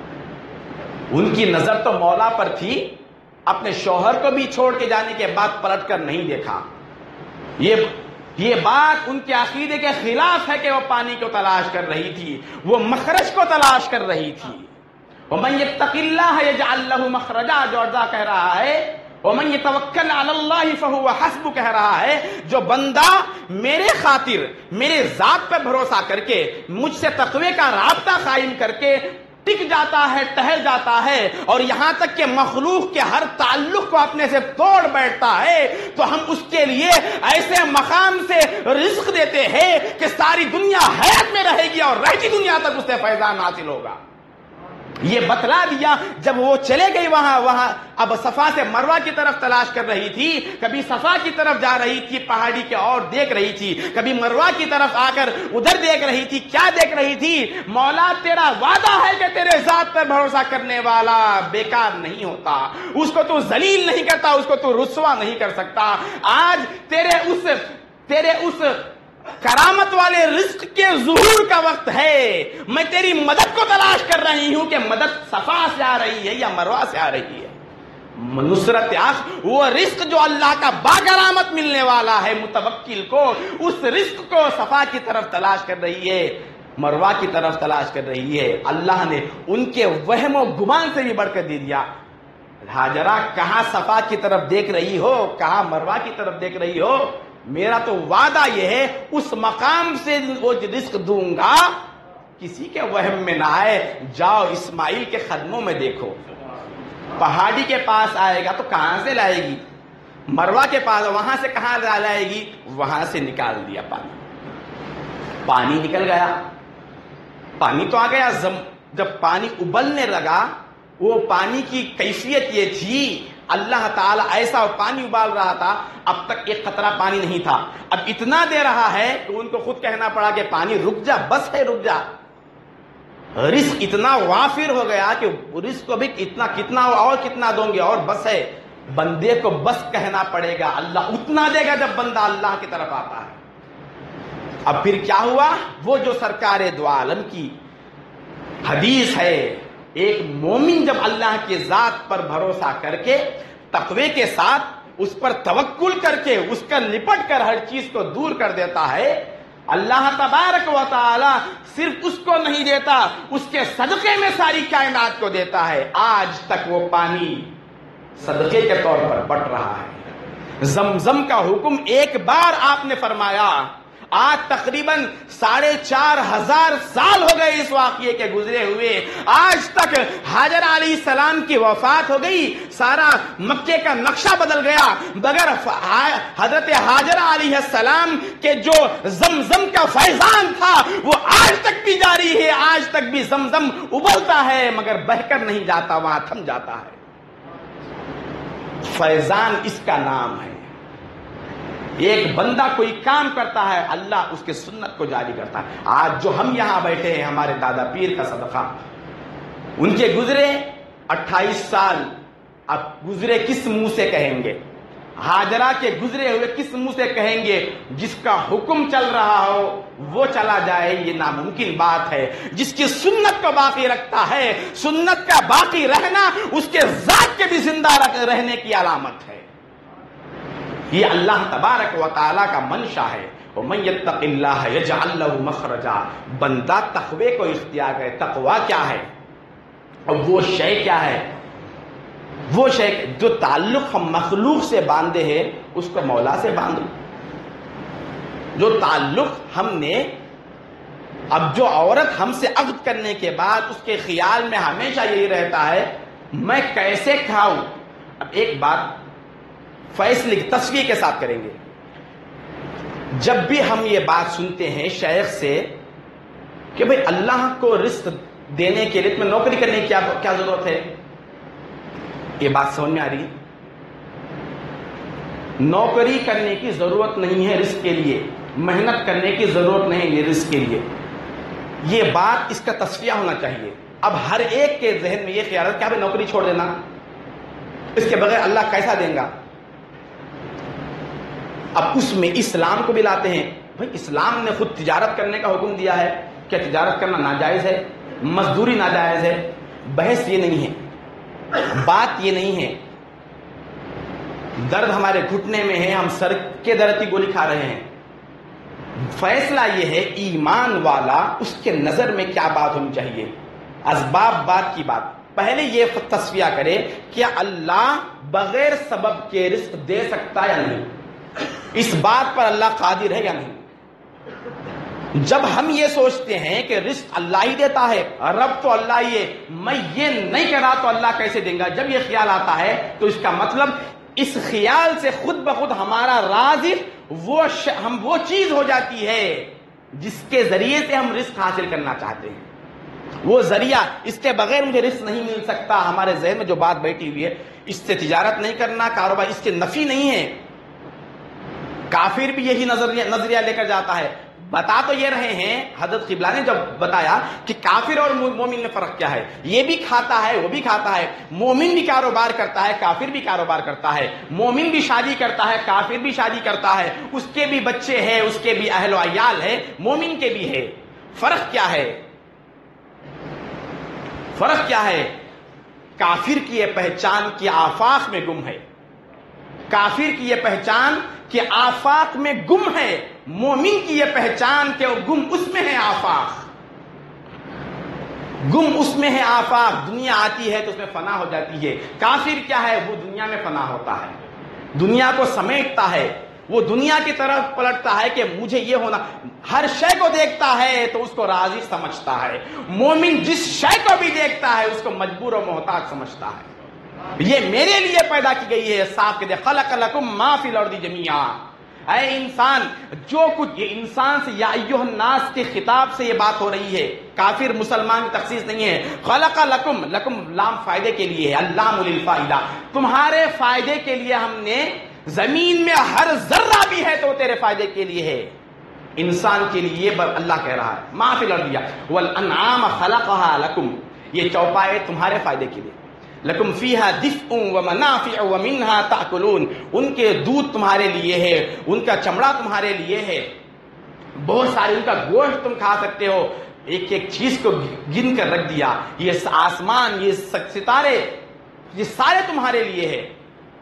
A: ان کی نظر تو مولا پر تھی. اپنے شوہر کو بھی چھوڑ کے جانے کے بعد پلٹ کر نہیں دیکھا. یہ یہ بات ان کے عقیدے کے خلاف ہے کہ وہ پانی کو تلاش کر رہی تھی, وہ مخرج کو تلاش کر رہی تھی. وَمَن يَتَّقِ اللَّهَ يَجْعَل لَّهُ مَخْرَجًا جو ارزا کہہ رہا ہے, وَمَن يَتَوَكَّلْ عَلَى اللَّهِ فَهُوَ حَسْبُهُ کہہ رہا ہے, جو بندہ میرے خاطر میرے ذات پر بھروسہ کر کے مجھ سے تقوی کا رابطہ قائم کر کے ٹک جاتا ہے, ٹہل جاتا ہے, اور یہاں تک کہ مخلوق کے ہر تعلق کو اپنے سے توڑ بیٹھتا ہے, تو ہم اس کے لیے ایسے مقام سے رزق دیتے ہیں کہ ساری دنیا حیات میں رہے گی اور رہتی دنیا تک اس سے فیضان حاصل ہوگا. یہ بتلا دیا. جب وہ چلے گئی وہاں وہاں اب صفا سے مروہ کی طرف تلاش کر رہی تھی, کبھی صفا کی طرف جا رہی تھی پہاڑی کے اور دیکھ رہی تھی, کبھی مروہ کی طرف آ کر ادھر دیکھ رہی تھی. کیا دیکھ رہی تھی؟ مولا تیرا وعدہ ہے کہ تیرے ذات پر بھروسہ کرنے والا بیکار نہیں ہوتا, اس کو تو ذلیل نہیں کرتا, اس کو تو رسوا نہیں کر سکتا. آج تیرے اس تیرے اس کرامت والے رزق کے ظہور کا وقت ہے. میں تیری مدد کو تلاش کر رہی ہوں کہ مدد صفا سے آ رہی ہے یا مروہ سے آ رہی ہے. نصرت آخ وہ رزق جو اللہ کا باکرامت ملنے والا ہے متوکل کو, اس رزق کو صفا کی طرف تلاش کر رہی ہے, مروہ کی طرف تلاش کر رہی ہے. اللہ نے ان کے وہم و گمان سے بھی بڑھ کر دے دیا. ہاجرہ کہاں صفا کی طرف دیکھ رہی ہو, کہاں مروہ کی طرف دیکھ رہی ہو, میرا تو وعدہ یہ ہے اس مقام سے وہ رزق دوں گا کسی کے وہم میں نہ آئے. جاؤ اسماعیل کے قدموں میں دیکھو, پہاڑی کے پاس آئے گا تو کہاں سے لائے گی, مروہ کے پاس وہاں سے کہاں لائے گی, وہاں سے نکال دیا پانی. پانی نکل گیا, پانی تو آ گیا. جب پانی ابلنے لگا, وہ پانی کی کیفیت یہ تھی, اللہ تعالیٰ ایسا پانی ابال رہا تھا, اب تک ایک قطرہ پانی نہیں تھا, اب اتنا دے رہا ہے کہ ان کو خود کہنا پڑا کہ پانی رک جا, بس ہے رک جا. رزق اتنا وافر ہو گیا کہ رزق کو بھی اتنا کتنا اور کتنا دوں گے اور بس ہے. بندے کو بس کہنا پڑے گا, اللہ اتنا دے گا جب بندہ اللہ کی طرف آتا ہے. اب پھر کیا ہوا, وہ جو سرکار دو عالم کی حدیث ہے, ایک مومن جب اللہ کے ذات پر بھروسہ کر کے تقوی کے ساتھ اس پر توکل کر کے اس کا لپٹ کر ہر چیز کو دور کر دیتا ہے، اللہ تبارک و تعالی صرف اس کو نہیں دیتا، اس کے صدقے میں ساری کائنات کو دیتا ہے۔ آج تک وہ پانی صدقے کے طور پر بٹ رہا ہے۔ زمزم کا حکم ایک بار آپ نے فرمایا، آج تقریباً ساڑھے چار ہزار سال ہو گئے اس واقعے کے گزرے ہوئے، آج تک حاجر علیہ السلام کی وفات ہو گئی، سارا مکے کا نقشہ بدل گیا، مگر حضرت حاجر علیہ السلام کے جو زمزم کا فیضان تھا وہ آج تک بھی جاری ہے، آج تک بھی زمزم ابلتا ہے مگر بہہ کر نہیں جاتا، وہاں تھم جاتا ہے۔ فیضان اس کا نام ہے۔ ایک بندہ کوئی کام کرتا ہے، اللہ اس کے سنت کو جاری کرتا ہے۔ آج جو ہم یہاں بیٹھے ہیں، ہمارے دادا پیر کا صدقہ، ان کے گزرے اٹھائیس سال، اب گزرے کس منہ سے کہیں گے؟ حاجرہ کے گزرے ہوئے کس منہ سے کہیں گے؟ جس کا حکم چل رہا ہو وہ چلا جائے، یہ ناممکن بات ہے۔ جس کی سنت کو باقی رکھتا ہے، سنت کا باقی رہنا اس کے ذات کے بھی زندہ رہنے کی علامت ہے۔ یہ اللہ تبارک و تعالیٰ کا منشا ہے۔ وَمَن يَتَّقِ اللَّهَ يَجْعَل لَّهُ مَخْرَجًا، بندہ تقوی کو اختیار کرے۔ تقوی کیا ہے؟ اور وہ شے کیا ہے؟ وہ شے جو تعلق ہم مخلوق سے باندھے ہیں اس کو مولا سے باندھو۔ جو تعلق ہم نے، اب جو عورت ہم سے عقد کرنے کے بعد اس کے خیال میں ہمیشہ یہی رہتا ہے میں کیسے کھاؤں۔ اب ایک بات فیصلے کی تصویر کے ساتھ کریں گے، جب بھی ہم یہ بات سنتے ہیں شیخ سے کہ بھئی اللہ کو رزق دینے کے لیے تمہیں نوکری کرنے کی کیا ضرورت ہے، یہ بات سمجھ میں آ رہی ہے؟ نوکری کرنے کی ضرورت نہیں ہے رزق کے لیے، محنت کرنے کی ضرورت نہیں ہے رزق کے لیے، یہ بات اس کا تصفیہ ہونا چاہیے۔ اب ہر ایک کے ذہن میں یہ خیال ہے کہ بھئی نوکری چھوڑ دینا، اس کے بغیر اللہ کیسا دیں گا۔ اب اس میں اسلام کو بھی لاتے ہیں، بھئی اسلام نے خود تجارت کرنے کا حکم دیا ہے، کیا تجارت کرنا ناجائز ہے؟ مزدوری ناجائز ہے؟ بحث یہ نہیں ہے، بات یہ نہیں ہے۔ درد ہمارے گھٹنے میں ہے، ہم سر کے درد کی گولی کھا رہے ہیں۔ فیصلہ یہ ہے ایمان والا اس کے نظر میں کیا بات ہونی چاہیے، اسباب بات کی بات۔ پہلے یہ تصفیہ کرے کیا اللہ بغیر سبب کے رزق دے سکتا یا نہیں، اس بات پر اللہ قادر ہے یا نہیں۔ جب ہم یہ سوچتے ہیں کہ رزق اللہ ہی دیتا ہے، رب تو اللہ ہی ہے، میں یہ نہیں کرا تو اللہ کیسے دیں گا، جب یہ خیال آتا ہے تو اس کا مطلب اس خیال سے خود بخود ہمارا رازق وہ ش... ہم وہ چیز ہو جاتی ہے جس کے ذریعے سے ہم رزق حاصل کرنا چاہتے ہیں، وہ ذریعہ، اس کے بغیر مجھے رزق نہیں مل سکتا۔ ہمارے ذہن میں جو بات بیٹھی ہوئی ہے، اس سے تجارت نہیں کرنا، کاروبار، اس کے نفی نہیں ہے۔ کافر بھی یہی نظریہ نظریہ لے کر جاتا ہے۔ بتا تو یہ رہے ہیں، حضرت قبلہ نے جب بتایا کہ کافر اور مومن میں فرق کیا ہے، یہ بھی کھاتا ہے وہ بھی کھاتا ہے، مومن بھی کاروبار کرتا ہے کافر بھی کاروبار کرتا ہے، مومن بھی شادی کرتا ہے کافر بھی شادی کرتا ہے، اس کے بھی بچے ہیں، اس کے بھی اہل و عیال ہے، مومن کے بھی ہے۔ فرق کیا ہے؟ فرق کیا ہے؟ کافر کی یہ پہچان کہ آفاق میں گم ہے، کافر کی یہ پہچان کہ آفاق میں گم ہے، مومن کی یہ پہچان کہ وہ گم اس میں ہے، آفاق گم اس میں ہے، آفاق دنیا آتی ہے تو اس میں فنا ہو جاتی ہے۔ کافر کیا ہے؟ وہ دنیا میں فنا ہوتا ہے، دنیا کو سمیٹتا ہے، وہ دنیا کی طرف پلٹتا ہے کہ مجھے یہ ہونا، ہر شے کو دیکھتا ہے تو اس کو راضی سمجھتا ہے۔ مومن جس شے کو بھی دیکھتا ہے اس کو مجبور و محتاج سمجھتا ہے، یہ میرے لیے پیدا کی گئی ہے، صاف کے دے خلق لکم ما فی الارض جمیعا۔ اے انسان، جو کچھ، یہ انسان سے یا ایھا الناس کے خطاب سے یہ بات ہو رہی ہے، کافر مسلمان کی تخصیص نہیں ہے۔ خلق لکم، لکم لام فائدے کے لیے ہے، اللام للفائدہ، تمہارے فائدے کے لیے ہم نے، زمین میں ہر ذرہ بھی ہے تو وہ تیرے فائدے کے لیے ہے، انسان کے لیے اللہ کہہ رہا ہے ما فی الارض والانعام خلقها لکم، یہ چوپائے تمہارے فائدے کے لیے، لکم فیہا دفء ومنافع ومنها تأکلون، ان کے دودھ تمہارے لیے ہے، ان کا چمڑا تمہارے لیے ہے، بہت سارے ان کا گوشت تم کھا سکتے ہو۔ ایک ایک چیز کو گن کر رکھ دیا، یہ آسمان، یہ ستارے، یہ سارے تمہارے لیے ہے۔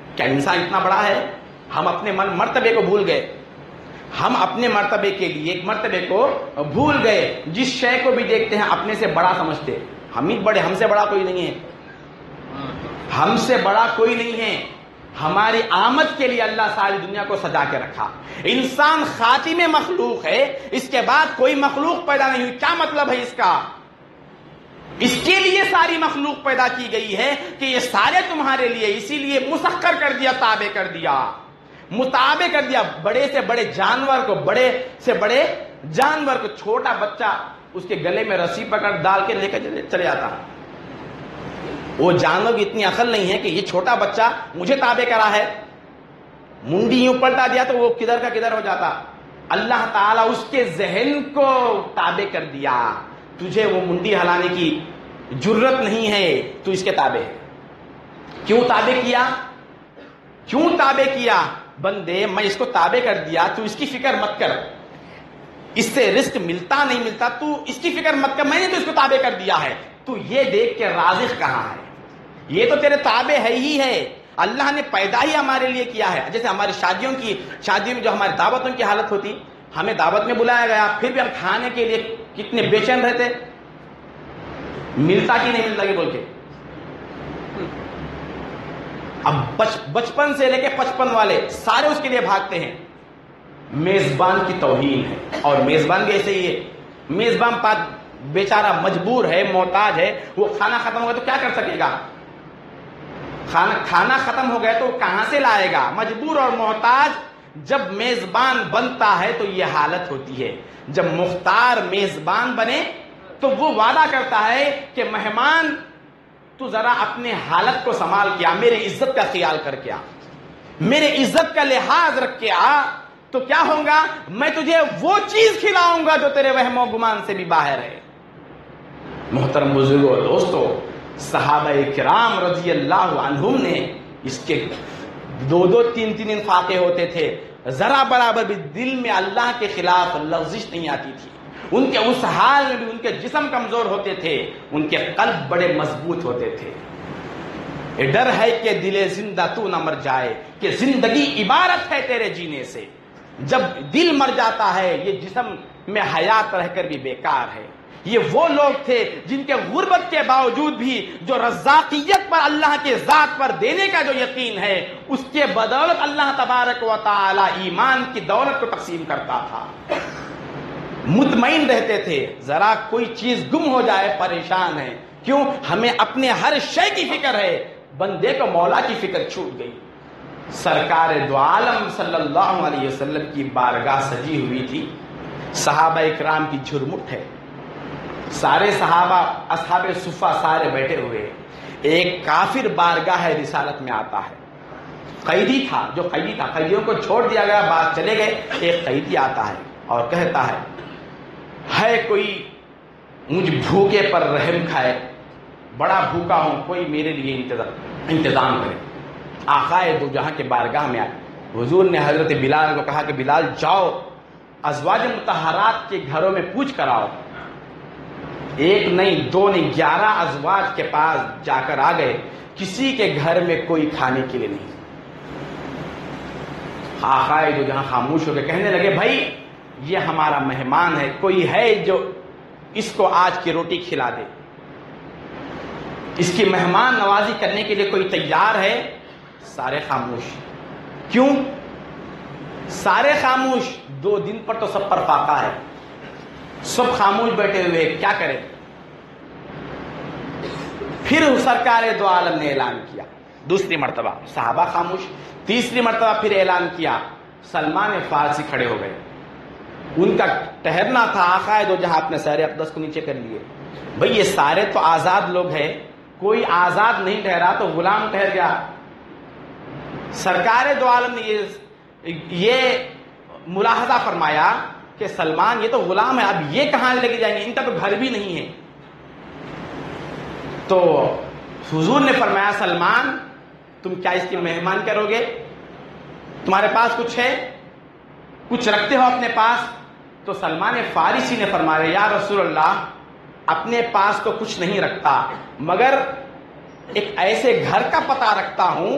A: کیا انسان اتنا بڑا ہے؟ ہم اپنے مرتبے کو بھول گئے، ہم اپنے مرتبے کے لیے ایک مرتبے کو بھول گئے، جس شے کو بھی دیکھتے ہیں اپنے سے بڑا سمجھتے، ہم ہی بڑے، ہم سے بڑا کوئی نہیں ہے، ہم سے بڑا کوئی نہیں ہے۔ ہماری آمد کے لیے اللہ ساری دنیا کو سجا کے رکھا۔ انسان خاتم مخلوق ہے، اس کے بعد کوئی مخلوق پیدا نہیں ہوئی۔ کیا مطلب ہے اس کا؟ اس کے لیے ساری مخلوق پیدا کی گئی ہے کہ یہ سارے تمہارے لیے، اسی لیے مسخر کر دیا، تابع کر دیا، متابع کر دیا۔ بڑے سے بڑے جانور کو، بڑے سے بڑے جانور کو، چھوٹا بچہ اس کے گلے میں رسی پکڑ ڈال کے لے کر چلے جاتا۔ وہ جانور کی اتنی عقل نہیں ہے کہ یہ چھوٹا بچہ مجھے تابع کرا ہے، منڈی یوں پلٹا دیا تو وہ کدھر کا کدھر ہو جاتا۔ اللہ تعالیٰ اس کے ذہن کو تابع کر دیا، تجھے وہ منڈی ہلانے کی جرت نہیں ہے، تو اس کے تابع ہے۔ کیوں تابع کیا؟ کیوں تابع کیا؟ بندے میں اس کو تابع کر دیا، تو اس کی فکر مت کر، اس سے رزق ملتا نہیں ملتا تو اس کی فکر مت کر، میں نے تو اس کو تابع کر دیا ہے، تو یہ دیکھ کہ رازق کہاں ہے، یہ تو تیرے تابع ہے ہی ہے۔ اللہ نے پیدا ہی ہمارے لیے کیا ہے۔ جیسے ہماری شادیوں کی شادیوں میں جو ہماری دعوتوں کی حالت ہوتی، ہمیں دعوت میں بلایا گیا، پھر بھی ہم کھانے کے لیے کتنے بے چین رہتے، ملتا کہ نہیں ملتا کہ بول کے۔ اب بچپن سے لے کے پچپن والے سارے اس کے لیے بھاگتے ہیں۔ میزبان کی توہین ہے، اور میزبان بھی ایسے ہی ہے۔ میزبان پاس بیچارہ مجبور ہے، محتاج ہے، وہ کھانا ختم ہو گیا تو کیا کر سکے گا؟ کھانا کھانا ختم ہو گیا تو کہاں سے لائے گا؟ مجبور اور محتاج جب میزبان بنتا ہے تو یہ حالت ہوتی ہے۔ جب مختار میزبان بنے تو وہ وعدہ کرتا ہے کہ مہمان تو ذرا اپنے حالت کو سنبھال کے آ، میرے عزت کا خیال کر کے آ، میرے عزت کا لحاظ رکھ کے آ، تو کیا ہوگا؟ میں تجھے وہ چیز کھلاؤں گا جو تیرے وہم و گمان سے بھی باہر ہے۔ محترم بزرگوں اور دوستو، صحابہ کرام رضی اللہ عنہم نے اس کے دو دو تین تین انفاقے ہوتے تھے، ذرا برابر بھی دل میں اللہ کے خلاف لغزش نہیں آتی تھی۔ ان کے اس حال میں بھی ان کے جسم کمزور ہوتے تھے، ان کے قلب بڑے مضبوط ہوتے تھے۔ یہ ڈر ہے کہ دل زندہ تو نہ مر جائے، کہ زندگی عبارت ہے تیرے جینے سے۔ جب دل مر جاتا ہے، یہ جسم میں حیات رہ کر بھی بیکار ہے۔ یہ وہ لوگ تھے جن کے غربت کے باوجود بھی جو رزاقیت پر، اللہ کے ذات پر دینے کا جو یقین ہے، اس کے بدولت اللہ تبارک و تعالی ایمان کی دولت کو تقسیم کرتا تھا۔ مطمئن رہتے تھے، ذرا کوئی چیز گم ہو جائے پریشان ہے، کیوں؟ ہمیں اپنے ہر شے کی فکر ہے، بندے کو مولا کی فکر چھوٹ گئی۔ سرکار دو عالم صلی اللہ علیہ وسلم کی بارگاہ سجی ہوئی تھی، صحابہ اکرام کی جھرمٹ ہے، سارے صحابہ اصحاب صفہ سارے بیٹھے ہوئے، ایک کافر بارگاہ رسالت میں آتا ہے، قیدی تھا، جو قیدی تھا، قیدیوں کو چھوڑ دیا گیا، بعد چلے گئے، ایک قیدی آتا ہے اور کہتا ہے ہے کوئی مجھ بھوکے پر رحم کھائے، بڑا بھوکا ہوں، کوئی میرے لیے انتظام کرے۔ آقائے دو جہاں کے بارگاہ میں آئے، حضور نے حضرت بلال کو کہا کہ بلال جاؤ ازواج مطہرات کے گھروں میں پوچھ کر آؤ۔ ایک نہیں، دو نہیں، گیارہ ازواج کے پاس جا کر آ گئے، کسی کے گھر میں کوئی کھانے کے لیے نہیں۔ آقائے دو جہاں خاموش ہو کے کہنے لگے بھائی یہ ہمارا مہمان ہے، کوئی ہے جو اس کو آج کی روٹی کھلا دے، اس کی مہمان نوازی کرنے کے لیے کوئی تیار ہے؟ سارے خاموش۔ کیوں سارے خاموش؟ دو دن پر تو سب پر فاقہ ہے، سب خاموش بیٹھے ہوئے، کیا کرے؟ پھر سرکار دو عالم نے اعلان کیا، دوسری مرتبہ صحابہ خاموش، تیسری مرتبہ پھر اعلان کیا، سلمان فارسی کھڑے ہو گئے، ان کا ٹہرنا تھا، آقائے دو جہاں اپنے سیر اقدس کو نیچے کر لیے۔ بھئی یہ سارے تو آزاد لوگ ہیں، کوئی آزاد نہیں ٹھہرا تو غلام ٹھہر گیا۔ سرکار دو عالم نے یہ یہ ملاحظہ فرمایا کہ سلمان یہ تو غلام ہے، اب یہ کہاں لے کے جائیں گے، ان کا تو گھر بھی نہیں ہے۔ تو حضور نے فرمایا سلمان تم کیا اس کی مہمان کرو گے؟ تمہارے پاس کچھ ہے، کچھ رکھتے ہو اپنے پاس؟ تو سلمان فارسی نے فرمایا یا رسول اللہ اپنے پاس تو کچھ نہیں رکھتا، مگر ایک ایسے گھر کا پتہ رکھتا ہوں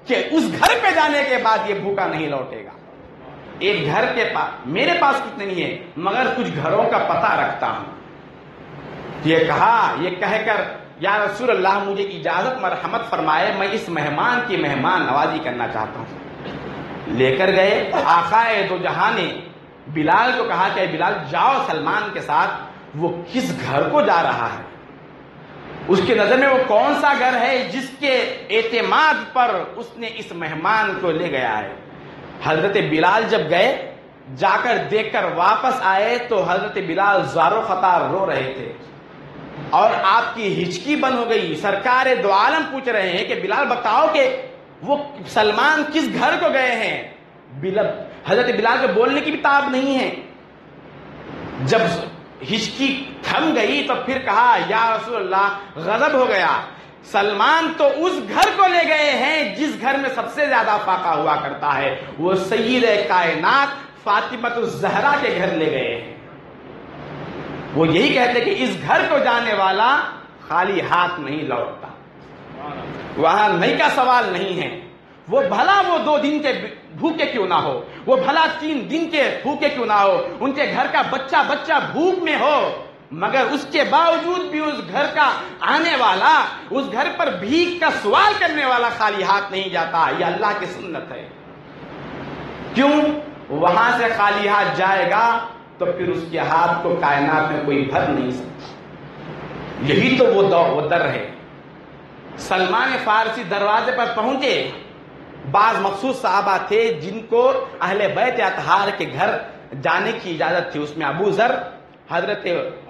A: کہ اس گھر پہ جانے کے بعد یہ بھوکا نہیں لوٹے گا. ایک گھر کے پاس میرے پاس کچھ نہیں ہے مگر کچھ گھروں کا پتہ رکھتا ہوں. یہ کہا, یہ کہہ کر یا رسول اللہ مجھے اجازت مرحمت فرمائے, میں اس مہمان کی مہمان نوازی کرنا چاہتا ہوں. لے کر گئے. آقائے دو جہاں نے بلال کو کہا کہ بلال جاؤ سلمان کے ساتھ, وہ کس گھر کو جا رہا ہے, اس کے نظر میں وہ کون سا گھر ہے جس کے اعتماد پر اس نے اس مہمان کو لے گیا ہے. حضرت بلال جب گئے, جا کر دیکھ کر واپس آئے تو حضرت بلال زار و خطار رو رہے تھے اور آپ کی ہچکی بند ہو گئی. سرکار دو عالم پوچھ رہے ہیں کہ بلال بتاؤ کہ وہ سلمان کس گھر کو گئے ہیں. بلال حضرت بلال کو بولنے کی بھی تاب نہیں ہے. جب ہچکی تھم گئی تو پھر کہا یا رسول اللہ غضب ہو گیا, سلمان تو اس گھر کو لے گئے ہیں جس گھر میں سب سے زیادہ فاقہ ہوا کرتا ہے, وہ سید کائنات فاطمۃ الزہرا کے گھر لے گئے ہیں. وہ یہی کہتے کہ اس گھر کو جانے والا خالی ہاتھ نہیں لوٹتا, وہاں نہیں کا سوال نہیں ہے. وہ بھلا وہ دو دن کے بھوکے کیوں نہ ہو, وہ بھلا تین دن کے بھوکے کیوں نہ ہو, ان کے گھر کا بچہ بچہ بھوک میں ہو, مگر اس کے باوجود بھی اس گھر کا آنے والا, اس گھر پر بھیک کا سوال کرنے والا خالی ہاتھ نہیں جاتا. یہ اللہ کی سنت ہے. کیوں؟ وہاں سے خالی ہاتھ جائے گا تو پھر اس کے ہاتھ کو کائنات میں کوئی بھر نہیں سکتا. یہی تو وہ دو وہ در ہے. سلمان فارسی دروازے پر پہنچے. بعض مخصوص صحابہ تھے جن کو اہل بیت اطہار کے گھر جانے کی اجازت تھی. اس میں ابو ذر, حضرت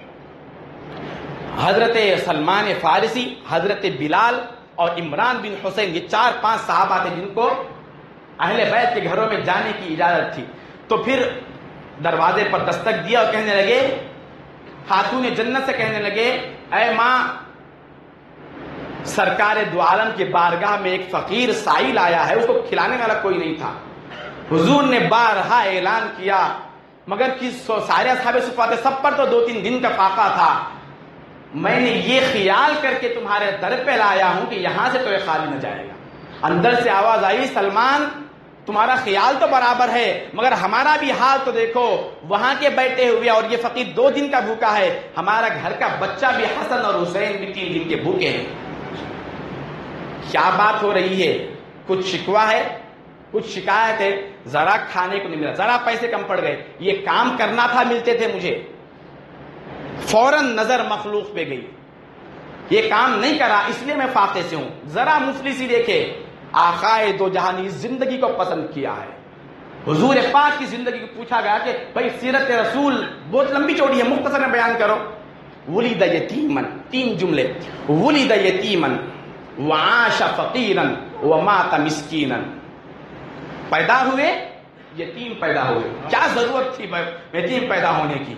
A: حضرت سلمان فارسی, حضرت بلال اور عمران بن حسین, یہ چار پانچ صحابہ تھے جن کو اہل بیت کے گھروں میں جانے کی اجازت تھی. تو پھر دروازے پر دستک دیا اور کہنے لگے, خاتون جنت سے کہنے لگے, اے ماں, سرکار دو عالم کے بارگاہ میں ایک فقیر سائل آیا ہے, اس کو کھلانے والا کوئی نہیں تھا. حضور نے بارہا اعلان کیا مگر کس سارے اصحاب صفات سب پر تو دو تین دن کا فاقہ تھا. میں نے یہ خیال کر کے تمہارے در پہ لایا ہوں کہ یہاں سے تو یہ خالی نہ جائے گا. اندر سے آواز آئی, سلمان تمہارا خیال تو برابر ہے مگر ہمارا بھی حال تو دیکھو, وہاں کے بیٹھے ہوئے اور یہ فقیر دو دن کا بھوکا ہے, ہمارا گھر کا بچہ بھی حسن اور حسین بھی تین دن کے بھوکے ہیں. کیا بات ہو رہی ہے؟ کچھ شکوہ ہے, کچھ شکایت ہے؟ ذرا کھانے کو نہیں ملا, ذرا پیسے کم پڑ گئے, یہ کام کرنا تھا ملتے تھے مجھے. فوراً نظر مخلوق پہ گئی, یہ کام نہیں کرا اس لیے میں فاقے سے ہوں. ذرا مفلسی دیکھے, آقائے دو جہان اس زندگی کو پسند کیا ہے. حضور پاک کی زندگی کو پوچھا گیا کہ بھائی سیرت رسول بہت لمبی چوڑی ہے, مختصر میں بیان کرو. ولد یتیمن, تین جملے, ولد یتیمن وعاش فقیرا ومات مسکینا, پیدا ہوئے یتیم پیدا ہوئے. کیا ضرورت تھی یتیم پیدا ہونے کی,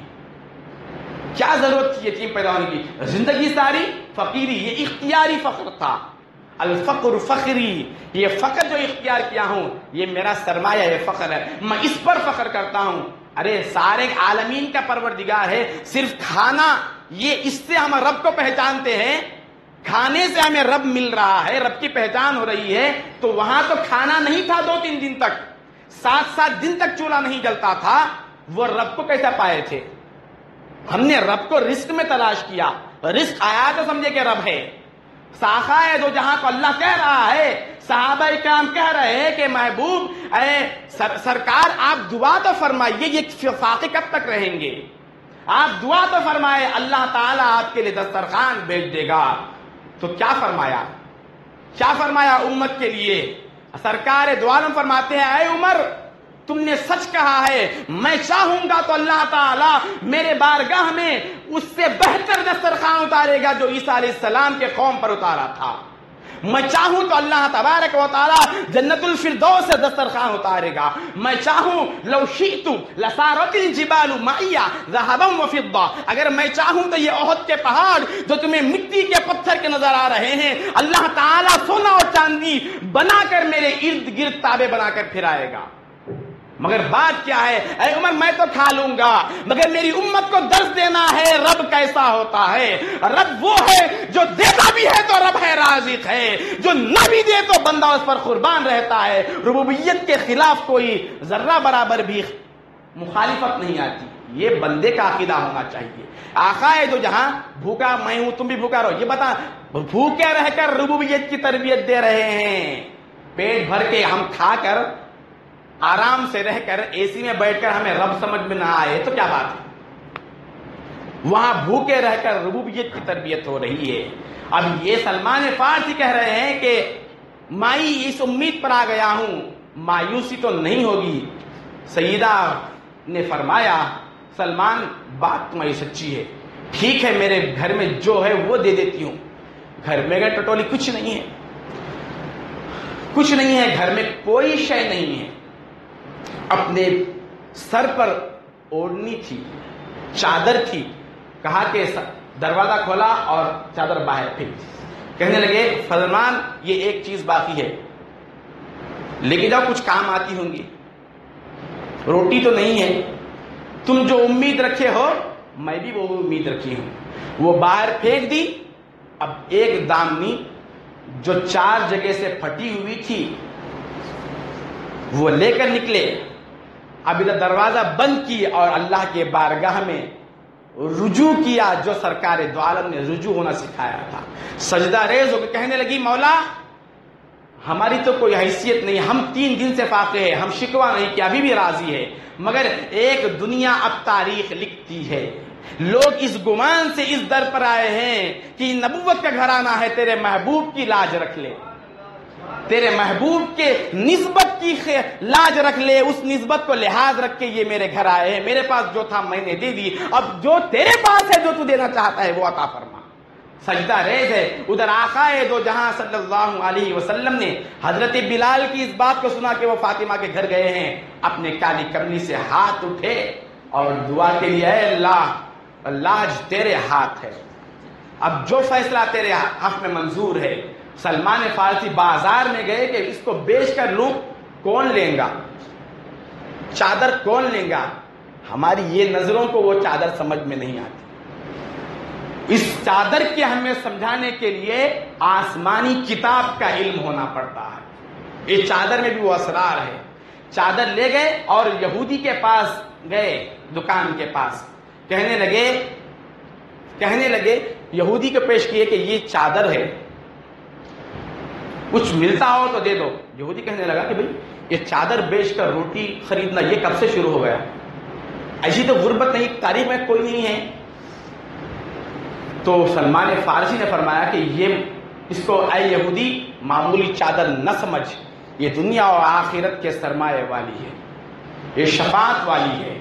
A: کیا ضرورت تھی یتیم پیدا ہونے کی؟ زندگی ساری فقیری, یہ اختیاری فخر تھا. الفقر فخری, یہ فخر جو اختیار کیا ہوں یہ میرا سرمایہ ہے, فخر ہے, میں اس پر فخر کرتا ہوں. ارے سارے عالمین کا پروردگار ہے, صرف کھانا, یہ اس سے ہم رب کو پہچانتے ہیں, کھانے سے ہمیں رب مل رہا ہے, رب کی پہچان ہو رہی ہے. تو وہاں تو کھانا نہیں تھا دو تین دن تک, سات سات دن تک چولہا نہیں جلتا تھا, وہ رب کو کیسا پائے تھے؟ ہم نے رب کو رزق میں تلاش کیا, رزق آیا تو سمجھے کہ رب ہے. ساخائے دو جہاں کو اللہ کہہ رہا ہے, صحابہ کرام کہہ رہے ہیں کہ محبوب اے سر, سرکار آپ دعا تو فرمائیے, یہ فاقے کب تک رہیں گے؟ آپ دعا تو فرمائے, اللہ تعالیٰ آپ کے لیے دسترخوان بھیج دے گا. تو کیا فرمایا, کیا فرمایا امت کے لیے؟ سرکار دو عالم فرماتے ہیں, اے عمر تم نے سچ کہا ہے, میں چاہوں گا تو اللہ تعالیٰ میرے بارگاہ میں اس سے بہتر دسترخوان اتارے گا جو عیسیٰ علیہ السلام کے قوم پر اتارا تھا. میں چاہوں تو اللہ تبارک و تعالیٰ جنت الفردوس سے دسترخوان اتارے گا. میں چاہوں لو شئت لصارت الجبال معی ذهبا وفضة, اگر میں چاہوں تو یہ احد کے پہاڑ جو تمہیں مٹی کے پتھر کے نظر آ رہے ہیں, اللہ تعالیٰ سونا اور چاندی بنا کر میرے ارد گرد تابے بنا کر پھرائے گا. مگر بات کیا ہے؟ اے عمر میں تو کھا لوں گا مگر میری امت کو درس دینا ہے رب کیسا ہوتا ہے۔ رب وہ ہے جو دیتا بھی ہے تو رب ہے رازق ہے، جو نہ بھی دے تو بندہ اس پر قربان رہتا ہے۔ ربوبیت کے خلاف کوئی ذرہ برابر بھی مخالفت نہیں آتی، یہ بندے کا عقیدہ ہونا چاہیے۔ آقا ہے جو جہاں بھوکا میں ہوں تم بھی بھوکا رہو، یہ بتا بھوکے رہ کر ربوبیت کی تربیت دے رہے ہیں، پیٹ بھر کے ہم کھا کر آرام سے رہ کر اے سی میں بیٹھ کر ہمیں رب سمجھ میں نہ آئے تو کیا بات ہے؟ وہاں بھوکے رہ کر ربوبیت کی تربیت ہو رہی ہے۔ اب یہ سلمان فارسی کہہ رہے ہیں کہ مائی اس امید پر آ گیا ہوں، مایوسی تو نہیں ہوگی۔ سیدہ نے فرمایا سلمان بات تمہاری سچی ہے، ٹھیک ہے میرے گھر میں جو ہے وہ دے دیتی ہوں، گھر میں گھر ٹٹولی کچھ نہیں ہے، کچھ نہیں ہے، گھر میں کوئی شے نہیں ہے۔ اپنے سر پر اوڑھنی تھی، چادر تھی، کہا کہ دروازہ کھولا اور چادر باہر پھینک۔ کہنے لگے سلمان یہ ایک چیز باقی ہے، لیکن جاؤ کچھ کام آتی ہوں گی، روٹی تو نہیں ہے، تم جو امید رکھے ہو میں بھی وہ امید رکھی ہوں۔ وہ باہر پھینک دی۔ اب ایک دامنی جو چار جگہ سے پھٹی ہوئی تھی وہ لے کر نکلے، اب ادھر دروازہ بند کی اور اللہ کے بارگاہ میں رجوع کیا جو سرکار دو عالم نے رجوع ہونا سکھایا تھا۔ سجدہ ریز ہو کے کہنے لگی مولا ہماری تو کوئی حیثیت نہیں، ہم تین دن سے فاقے ہیں، ہم شکوہ نہیں کیا، ابھی بھی راضی ہے، مگر ایک دنیا اب تاریخ لکھتی ہے، لوگ اس گمان سے اس در پر آئے ہیں کہ نبوت کا گھرانہ ہے، تیرے محبوب کی لاج رکھ لے، تیرے محبوب کے نسبت کی لاج رکھ لے، اس نسبت کو لحاظ رکھ کے یہ میرے گھر آئے ہیں، میرے پاس جو تھا میں نے دے دی، اب جو تیرے پاس ہے جو تو دینا چاہتا ہے وہ عطا فرما۔ سجدہ ریز ہے۔ ادھر آقا دو جہاں صلی اللہ علیہ وسلم نے حضرت بلال کی اس بات کو سنا کہ وہ فاطمہ کے گھر گئے ہیں، اپنے کالی کملی سے ہاتھ اٹھے اور دعا کے لیے اے اللہ لاج تیرے ہاتھ ہے، اب جو فیصلہ تیرے حق میں منظور ہے۔ سلمان فارسی بازار میں گئے کہ اس کو بیچ کر لوں، کون لیں گا چادر، کون لیں گا؟ ہماری یہ نظروں کو وہ چادر سمجھ میں نہیں آتی۔ اس چادر کی ہمیں سمجھانے کے لیے آسمانی کتاب کا علم ہونا پڑتا ہے۔ اس چادر میں بھی وہ اسرار ہے۔ چادر لے گئے اور یہودی کے پاس گئے، دکان کے پاس، کہنے لگے کہنے لگے یہودی کو پیش کیے کہ یہ چادر ہے، کچھ ملتا ہو تو دے دو۔ یہودی کہنے لگا کہ بھئی یہ چادر بیچ کر روٹی خریدنا یہ کب سے شروع ہو گیا؟ ایسی تو غربت نہیں، تاریخ میں کوئی نہیں ہے۔ تو سلمان فارسی نے فرمایا کہ یہ اس کو اے یہودی معمولی چادر نہ سمجھ، یہ دنیا اور آخرت کے سرمایہ والی ہے، یہ شفاعت والی ہے۔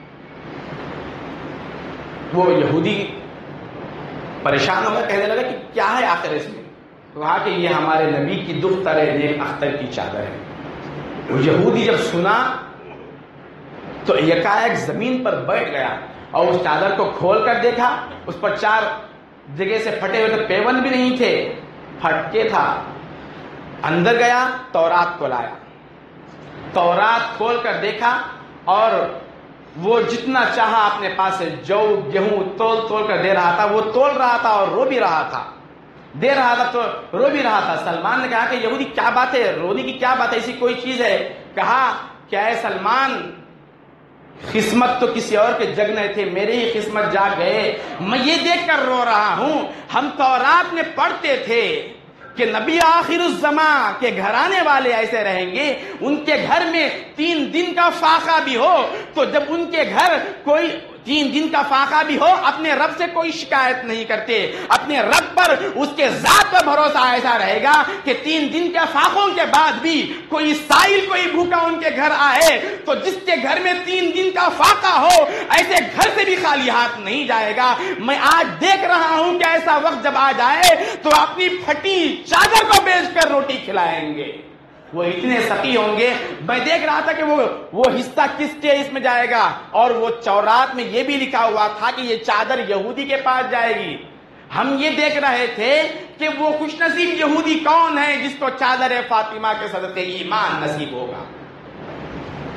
A: وہ یہودی پریشان ہو گیا، کہنے لگا کہ کیا ہے آخر اس میں؟ تو کہا کہ یہ ہمارے نبی کی دختر نیک اختر کی چادر ہے۔ وہ یہودی جب سنا تو یکایک زمین پر بیٹھ گیا اور اس چادر کو کھول کر دیکھا، اس پر چار جگہ سے پھٹے ہوئے تو پیون بھی نہیں تھے، پھٹ کے تھا۔ اندر گیا، تورات کو لایا، تورات کھول کر دیکھا اور وہ جتنا چاہا اپنے پاس سے جو گیہوں تول تول کر دے رہا تھا، وہ تول رہا تھا اور رو بھی رہا تھا، دے رہا تھا تو رو بھی رہا تھا۔ سلمان نے کہا کہ یہودی کیا بات ہے، رونے کی کیا بات ہے، ایسی کوئی چیز ہے؟ کہا کیا ہے سلمان، قسمت تو کسی اور کے جگنے تھے، میرے ہی قسمت جاگ گئے، میں یہ دیکھ کر رو رہا ہوں۔ ہم تورات میں پڑھتے تھے کہ نبی آخر الزمان کے گھرانے والے ایسے رہیں گے، ان کے گھر میں تین دن کا فاقہ بھی ہو تو جب ان کے گھر کوئی تین دن کا فاقہ بھی ہو اپنے رب سے کوئی شکایت نہیں کرتے، اپنے رب پر اس کے ذات پر بھروسہ ایسا رہے گا کہ تین دن کے فاقوں کے بعد بھی کوئی سائل کوئی بھوکا ان کے گھر آئے تو جس کے گھر میں تین دن کا فاقہ ہو ایسے گھر سے بھی خالی ہاتھ نہیں جائے گا۔ میں آج دیکھ رہا ہوں کہ ایسا وقت جب آ جائے تو اپنی پھٹی چادر کو بیچ کر روٹی کھلائیں گے، وہ اتنے سخی ہوں گے۔ میں دیکھ رہا تھا کہ وہ وہ حصہ کس کے اس میں جائے گا، اور وہ تورات میں یہ بھی لکھا ہوا تھا کہ یہ چادر یہودی کے پاس جائے گی۔ ہم یہ دیکھ رہے تھے کہ وہ خوش نصیب یہودی کون ہے جس کو چادر فاطمہ کے صدقے ایمان نصیب ہوگا۔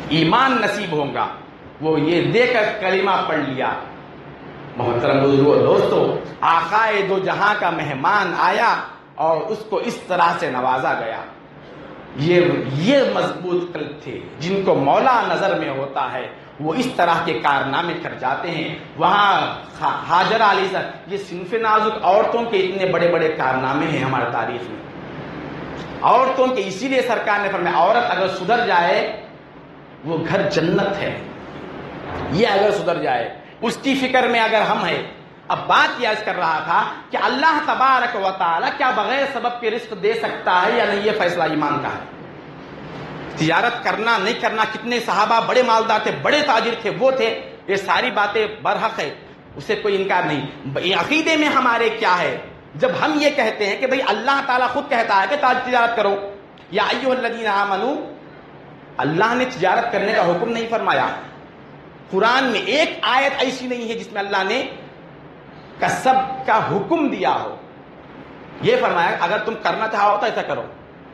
A: ایمان نصیب ہوگا وہ یہ دے کر کلمہ پڑھ لیا۔ محترم بزرگوں دوستو، آقائے دو جہاں کا مہمان آیا اور اس کو اس طرح سے نوازا گیا۔ یہ یہ مضبوط قلب تھے جن کو مولا نظر میں ہوتا ہے، وہ اس طرح کے کارنامے کر جاتے ہیں۔ وہاں ہاجرہ علیہ السلام، یہ صنف نازک عورتوں کے اتنے بڑے بڑے کارنامے ہیں ہمارے تاریخ میں، عورتوں کے، اسی لیے سرکار نے فرمایا عورت اگر سدھر جائے وہ گھر جنت ہے۔ یہ اگر سدھر جائے، اس کی فکر میں اگر ہم ہیں۔ اب بات یہ عرض کر رہا تھا کہ اللہ تبارک و تعالی کیا بغیر سبب کے رزق دے سکتا ہے یا نہیں، یہ فیصلہ ایمان کا ہے۔ تجارت کرنا نہیں کرنا، کتنے صحابہ بڑے مالدار تھے، بڑے تاجر تھے، وہ تھے، یہ ساری باتیں برحق ہے، اسے کوئی انکار نہیں۔ عقیدے میں ہمارے کیا ہے، جب ہم یہ کہتے ہیں کہ بھئی اللہ تعالیٰ خود کہتا ہے کہ تجارت کرو، یا ایھا الذین آمنو، اللہ نے تجارت کرنے کا حکم نہیں فرمایا۔ قرآن میں ایک آیت ایسی نہیں ہے جس میں اللہ نے کسب کا حکم دیا ہو۔ یہ فرمایا اگر تم کرنا چاہو تو ایسا کرو۔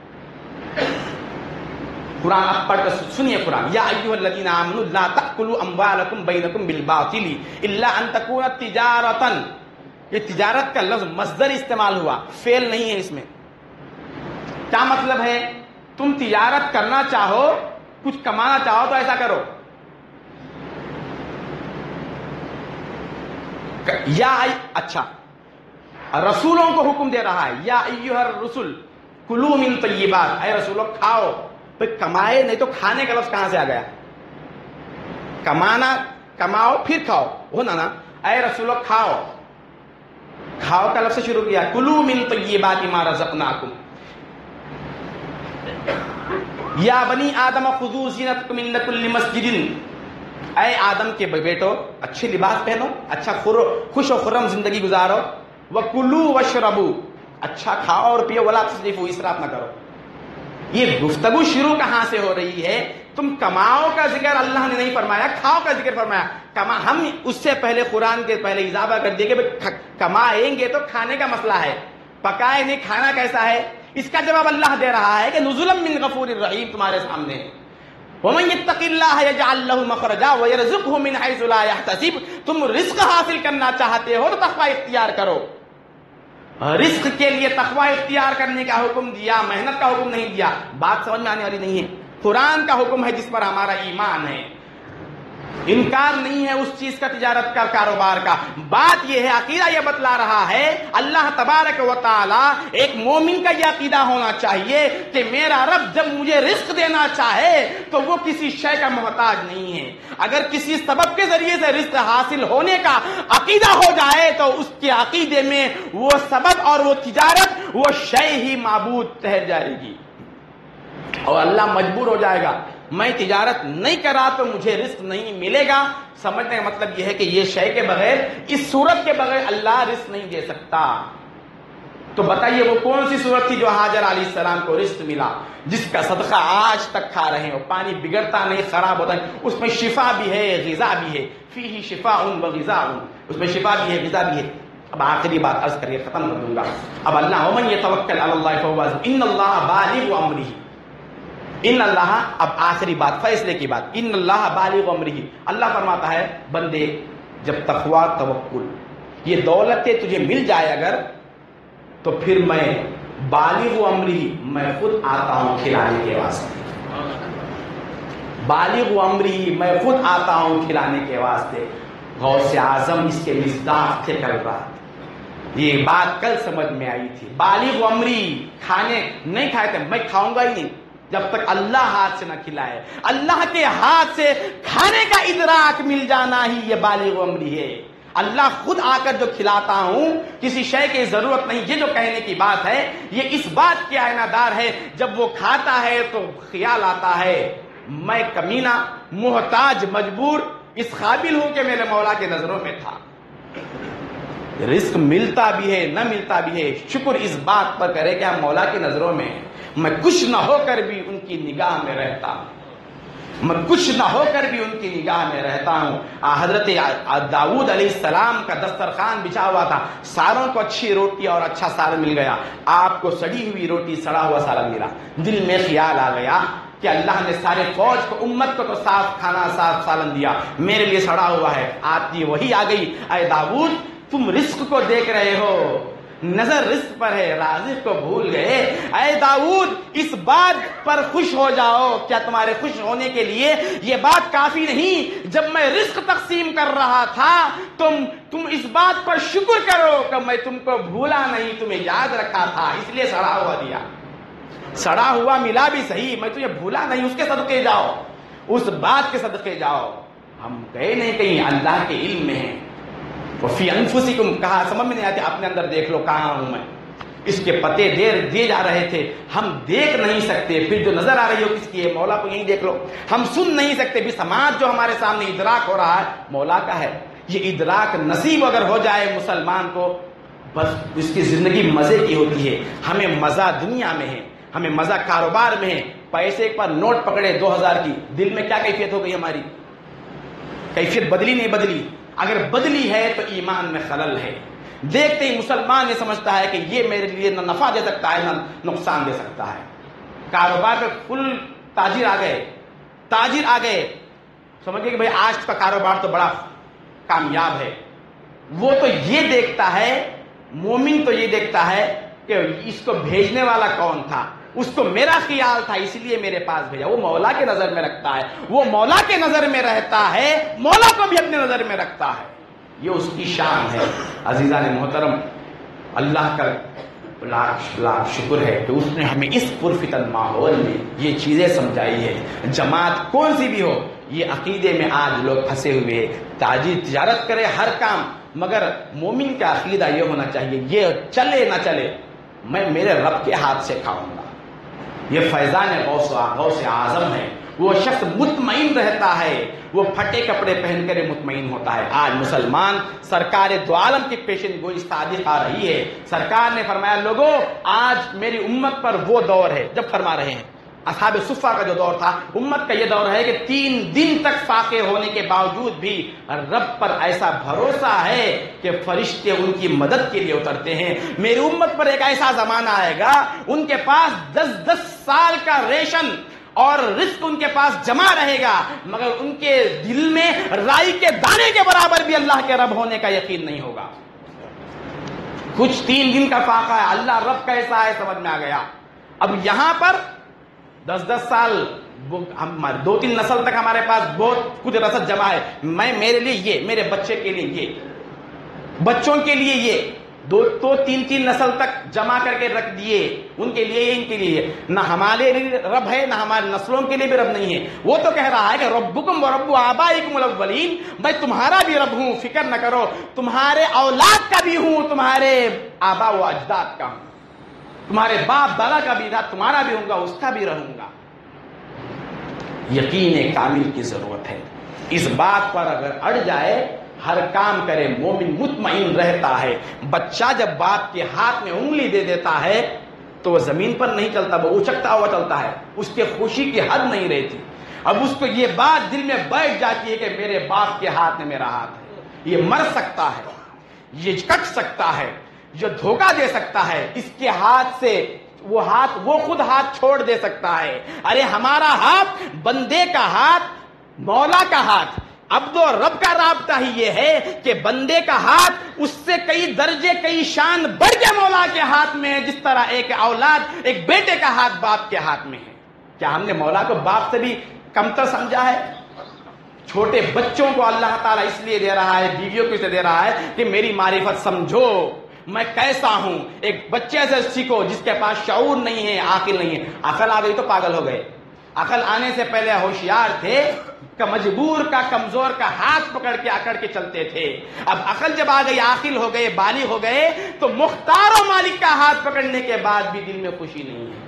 A: قرآن اب پڑھ کر سنیے قرآن، یا ایھا الذین آمنوا لا تأکلوا اموالکم بینکم بالباطل الا ان تکون تجارۃ، یہ تجارت کا لفظ مصدر استعمال ہوا، فعل نہیں ہے اس میں۔ کیا مطلب ہے؟ تم تجارت کرنا چاہو، کچھ کمانا چاہو تو ایسا کرو۔ یا اچھا رسولوں کو حکم دے رہا ہے، یا ایھا الرسل کلوا من طیبات، اے رسولوں کھاؤ۔ کمائے نہیں تو کھانے کا لفظ کہاں سے آ گیا؟ کمانا، کماؤ پھر کھاؤ ہونا نا، اے رسولوں کھاؤ، کھاؤ کا لفظ شروع کیا، کلوا من طیبات ما رزقناکم، یا بنی آدم خذوا زینتکم عند کل مسجد، اے آدم کے بیٹو اچھے لباس پہنو، اچھا خوش و خرم زندگی گزارو، وَكُلُوا وَاشْرَبُوا، اچھا کھاؤ اور پیو، وَلَا تُسْرِفُوا، اسراف نہ کرو۔ یہ گفتگو شروع کہاں سے ہو رہی ہے؟ تم کماؤ کا ذکر اللہ نے نہیں فرمایا، کھاؤ کا ذکر فرمایا۔ کما ہم اس سے پہلے قرآن کے پہلے اضافہ کر دیے کہ کمائیں گے تو کھانے کا مسئلہ ہے، پکائے نہیں کھانا کیسا ہے؟ اس کا جواب اللہ دے رہا ہے کہ نزلا من غفور الرحیم تمہارے سامنے، وَمَن يَتَّقِ اللَّهَ يَجْعَل لَّهُ مَخْرَجًا وَيَرْزُقْهُ مِنْ حَيْثُ لَا يَحْتَسِبُ، تم رزق حاصل کرنا چاہتے ہو تو تقوی اختیار کرو۔ رزق کے لیے تقوی اختیار کرنے کا حکم دیا، محنت کا حکم نہیں دیا۔ بات سمجھ میں آنے والی نہیں ہے، قرآن کا حکم ہے جس پر ہمارا ایمان ہے، انکار نہیں ہے اس چیز کا، تجارت کا، کاروبار کا۔ بات یہ ہے، عقیدہ یہ بتلا رہا ہے، اللہ تبارک و تعالی، ایک مومن کا یہ عقیدہ ہونا چاہیے کہ میرا رب جب مجھے رزق دینا چاہے تو وہ کسی شے کا محتاج نہیں ہے۔ اگر کسی سبب کے ذریعے سے رزق حاصل ہونے کا عقیدہ ہو جائے تو اس کے عقیدے میں وہ سبب اور وہ تجارت، وہ شے ہی معبود ٹھہر جائے گی اور اللہ مجبور ہو جائے گا، میں تجارت نہیں کرا تو مجھے رزق نہیں ملے گا۔ سمجھنے کا مطلب یہ ہے کہ یہ شے کے بغیر، اس صورت کے بغیر اللہ رزق نہیں دے سکتا۔ تو بتائیے وہ کون سی صورت تھی جو ہاجر علیہ السلام کو رزق ملا، جس کا صدقہ آج تک کھا رہے ہیں، وہ پانی بگڑتا نہیں، خراب ہوتا نہیں، اس میں شفا بھی ہے، غذا بھی ہے، فیہ شفاء و غذاء، اس میں شفا بھی ہے، غذا بھی ہے۔ اب آخری بات عرض کر کے ختم کر دوں گا۔ اب اللہ ومن یتوکل علی اللہ فہو حسبہ ان اللہ بالغ امرہ، ان اللہ، اب آخری بات فیصلے کی بات، ان اللہ بالغ امرہ، اللہ فرماتا ہے بندے جب تقوی توکل یہ دولتیں تجھے مل جائے اگر، تو پھر میں بالغ امرہ، میں خود آتا ہوں کھلانے کے واسطے، بالغ امرہ، میں خود آتا ہوں کھلانے کے واسطے۔ غوث اعظم اس کے مصداق تھے کل رات، یہ بات کل سمجھ میں آئی تھی۔ بالغ امرہ، کھانے نہیں کھائے تھے، میں کھاؤں گا ہی نہیں جب تک اللہ ہاتھ سے نہ کھلائے، اللہ کے ہاتھ سے کھانے کا ادراک مل جانا ہی یہ بالغ امری ہے۔ اللہ خود آ کر جو کھلاتا ہوں، کسی شے کی ضرورت نہیں، یہ جو کہنے کی بات ہے یہ اس بات کے آئینہ دار ہے، جب وہ کھاتا ہے تو خیال آتا ہے میں کمینہ، محتاج، مجبور، اس قابل ہوں کہ میرے مولا کے نظروں میں تھا۔ رزق ملتا بھی ہے نہ ملتا بھی ہے، شکر اس بات پر کرے کہ ہم مولا کی نظروں میں، میں کچھ نہ ہو کر بھی ان کی نگاہ میں رہتا ہوں، میں کچھ نہ ہو کر بھی ان کی نگاہ میں رہتا ہوں۔ حضرت داؤد علیہ السلام کا دسترخوان بچھا ہوا تھا، ساروں کو اچھی روٹی اور اچھا سالن مل گیا، آپ کو سڑی ہوئی روٹی، سڑا ہوا سالن ملا۔ دل میں خیال آ گیا کہ اللہ نے سارے فوج کو امت کو تو صاف کھانا صاف سالن دیا، میرے لیے سڑا ہوا ہے۔ آتی وہی آ گئی، اے داؤد تم رزق کو دیکھ رہے ہو، نظر رزق پر ہے، رازق کو بھول گئے۔ اے داؤد اس بات پر خوش ہو جاؤ، کیا تمہارے خوش ہونے کے لیے یہ بات کافی نہیں؟ جب میں رزق تقسیم کر رہا تھا تم تم اس بات پر شکر کرو کہ میں تم کو بھولا نہیں، تمہیں یاد رکھا تھا، اس لیے سڑا ہوا دیا۔ سڑا ہوا ملا بھی صحیح، میں تجھے بھولا نہیں، اس کے صدقے جاؤ، اس بات کے صدقے جاؤ۔ ہم گئے نہیں کہیں، اللہ کے علم میں ہیں۔ وفی انفسکم کہا، سمجھ میں نہیں آتی، اپنے اندر دیکھ لو کہاں ہوں میں۔ اس کے پتے دیر دیے جا رہے تھے، ہم دیکھ نہیں سکتے، پھر جو نظر آ رہی ہو کس کی ہے؟ مولا کو یہی دیکھ لو۔ ہم سن نہیں سکتے، بھی سماج جو ہمارے سامنے ادراک ہو رہا ہے مولا کا ہے۔ یہ ادراک نصیب اگر ہو جائے مسلمان کو، بس اس کی زندگی مزے کی ہوتی ہے۔ ہمیں مزہ دنیا میں ہے، ہمیں مزہ کاروبار میں ہے۔ پیسے پر نوٹ پکڑے دو ہزار کی، دل میں کیا کیفیت ہو گئی ہماری؟ کیفیت بدلی نہیں بدلی؟ اگر بدلی ہے تو ایمان میں خلل ہے۔ دیکھتے ہی مسلمان یہ سمجھتا ہے کہ یہ میرے لیے نہ نفع دے سکتا ہے نہ نقصان دے سکتا ہے۔ کاروبار پہ فل تاجر آ گئے، تاجر آ گئے، سمجھے کہ بھائی آج کا کاروبار تو بڑا کامیاب ہے۔ وہ تو یہ دیکھتا ہے، مومن تو یہ دیکھتا ہے کہ اس کو بھیجنے والا کون تھا، اس کو میرا خیال تھا اس لیے میرے پاس بھیجا۔ وہ مولا کے نظر میں رکھتا ہے، وہ مولا کے نظر میں رہتا ہے، مولا کو بھی اپنے نظر میں رکھتا ہے۔ یہ اس کی شان ہے۔ عزیزان محترم، اللہ کا لاکھ لاکھ شکر ہے کہ اس نے ہمیں اس پرفتن ماحول میں یہ چیزیں سمجھائی ہے۔ جماعت کون سی بھی ہو، یہ عقیدے میں آج لوگ پھنسے ہوئے ہیں۔ تاجر تجارت کرے ہر کام، مگر مومن کا عقیدہ یہ ہونا چاہیے یہ چلے نہ چلے میں میرے رب کے ہاتھ سے کھاؤں گا۔ یہ فیضان غوث غوث اعظم ہے۔ وہ شخص مطمئن رہتا ہے، وہ پھٹے کپڑے پہن کر مطمئن ہوتا ہے۔ آج مسلمان سرکار دو عالم کی پیشن گوئی صادق آ رہی ہے۔ سرکار نے فرمایا لوگوں آج میری امت پر وہ دور ہے، جب فرما رہے ہیں اصحاب صفہ کا جو دور تھا، امت کا یہ دور ہے کہ تین دن تک فاقے ہونے کے باوجود بھی رب پر ایسا بھروسہ ہے کہ فرشتے ان کی مدد کے لیے اترتے ہیں۔ میری امت پر ایک ایسا زمانہ آئے گا ان کے پاس دس دس سال کا ریشن اور رزق ان کے پاس جمع رہے گا، مگر ان کے دل میں رائی کے دانے کے برابر بھی اللہ کے رب ہونے کا یقین نہیں ہوگا۔ کچھ تین دن کا فاقہ ہے، اللہ رب کیسا ہے سمجھ میں آ گیا۔ اب یہاں پر دس دس سال ہم دو تین نسل تک ہمارے پاس بہت کچھ رسد جمع ہے، میں میرے لیے یہ، میرے بچے کے لیے یہ، بچوں کے لیے یہ، دو تو تین تین نسل تک جمع کر کے رکھ دیے، ان کے لیے ان کے لیے۔ نہ ہمارے لیے رب ہے نہ ہمارے نسلوں کے لیے بھی رب نہیں ہے۔ وہ تو کہہ رہا ہے کہ ربکم و رب آبائکم الاولین، میں تمہارا بھی رب ہوں، فکر نہ کرو، تمہارے اولاد کا بھی ہوں، تمہارے آبا و اجداد کا ہوں، تمہارے باپ دادا کا بھی تھا، تمہارا بھی ہوں گا، اس کا بھی رہوں گا۔ یقین کامل کی ضرورت ہے۔ اس بات پر اگر اڑ جائے ہر کام کرے، مومن مطمئن رہتا ہے۔ بچہ جب باپ کے ہاتھ میں انگلی دے دیتا ہے تو وہ زمین پر نہیں چلتا، وہ اچکتا ہوا چلتا ہے، اس کے خوشی کی حد نہیں رہتی۔ اب اس کو یہ بات دل میں بیٹھ جاتی ہے کہ میرے باپ کے ہاتھ میں میرا ہاتھ ہے، یہ مر سکتا ہے، یہ کٹ سکتا ہے، جو دھوکہ دے سکتا ہے، اس کے ہاتھ سے وہ ہاتھ وہ خود ہاتھ چھوڑ دے سکتا ہے۔ ارے ہمارا ہاتھ بندے کا ہاتھ، مولا کا ہاتھ، عبد و رب کا رابطہ ہی یہ ہے کہ بندے کا ہاتھ اس سے کئی درجے کئی شان بڑھ کے مولا کے ہاتھ میں ہے، جس طرح ایک اولاد ایک بیٹے کا ہاتھ باپ کے ہاتھ میں ہے۔ کیا ہم نے مولا کو باپ سے بھی کمتر سمجھا ہے؟ چھوٹے بچوں کو اللہ تعالیٰ اس لیے دے رہا ہے، بیویوں کو اسے دے رہا ہے کہ میری معرفت سمجھو، میں کیسا ہوں۔ ایک بچے سے سیکھو جس کے پاس شعور نہیں ہے، عقل نہیں ہے۔ عقل آ گئی تو پاگل ہو گئے، عقل آنے سے پہلے ہوشیار تھے کہ مجبور کا کمزور کا ہاتھ پکڑ کے اکڑ کے چلتے تھے۔ اب عقل جب آ گئی، عاقل ہو گئے، بالغ ہو گئے، تو مختار و مالک کا ہاتھ پکڑنے کے بعد بھی دل میں خوشی نہیں ہے۔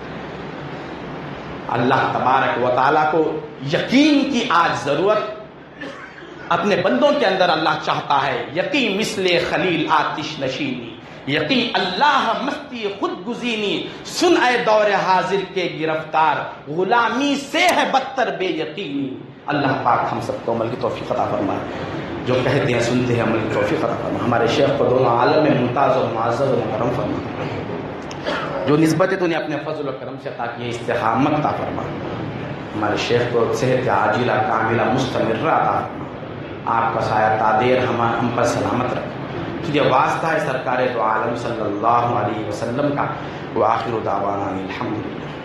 A: اللہ تبارک و تعالیٰ کو یقین کی آج ضرورت اپنے بندوں کے اندر اللہ چاہتا ہے۔ یقین مثل خلیل آتش نشینی، یقین اللہ مستی خود گزینی، سن اے دور حاضر کے گرفتار، غلامی سے ہے بدتر بے یقینی۔ اللہ پاک ہم سب کو عمل کی توفیق عطا فرمائے، جو کہتے ہیں سنتے ہیں عمل کی توفیق عطا فرمائے۔ ہمارے شیخ کو دونوں عالم میں ممتاز و معزز و محترم فرمائے، جو نسبت ہے تو انہیں اپنے فضل و کرم سے عطا کی ہے، استقامت عطا فرمائے۔ ہمارے شیخ کو صحت عاجلہ کاملہ مستمرہ عطا فرما، آپ کا سایہ تادیر ہم ہم پر سلامت رکھ۔ یہ واسطہ ہے سرکار دو عالم صلی اللہ علیہ وسلم کا۔ وآخر دعوانا الحمدللہ۔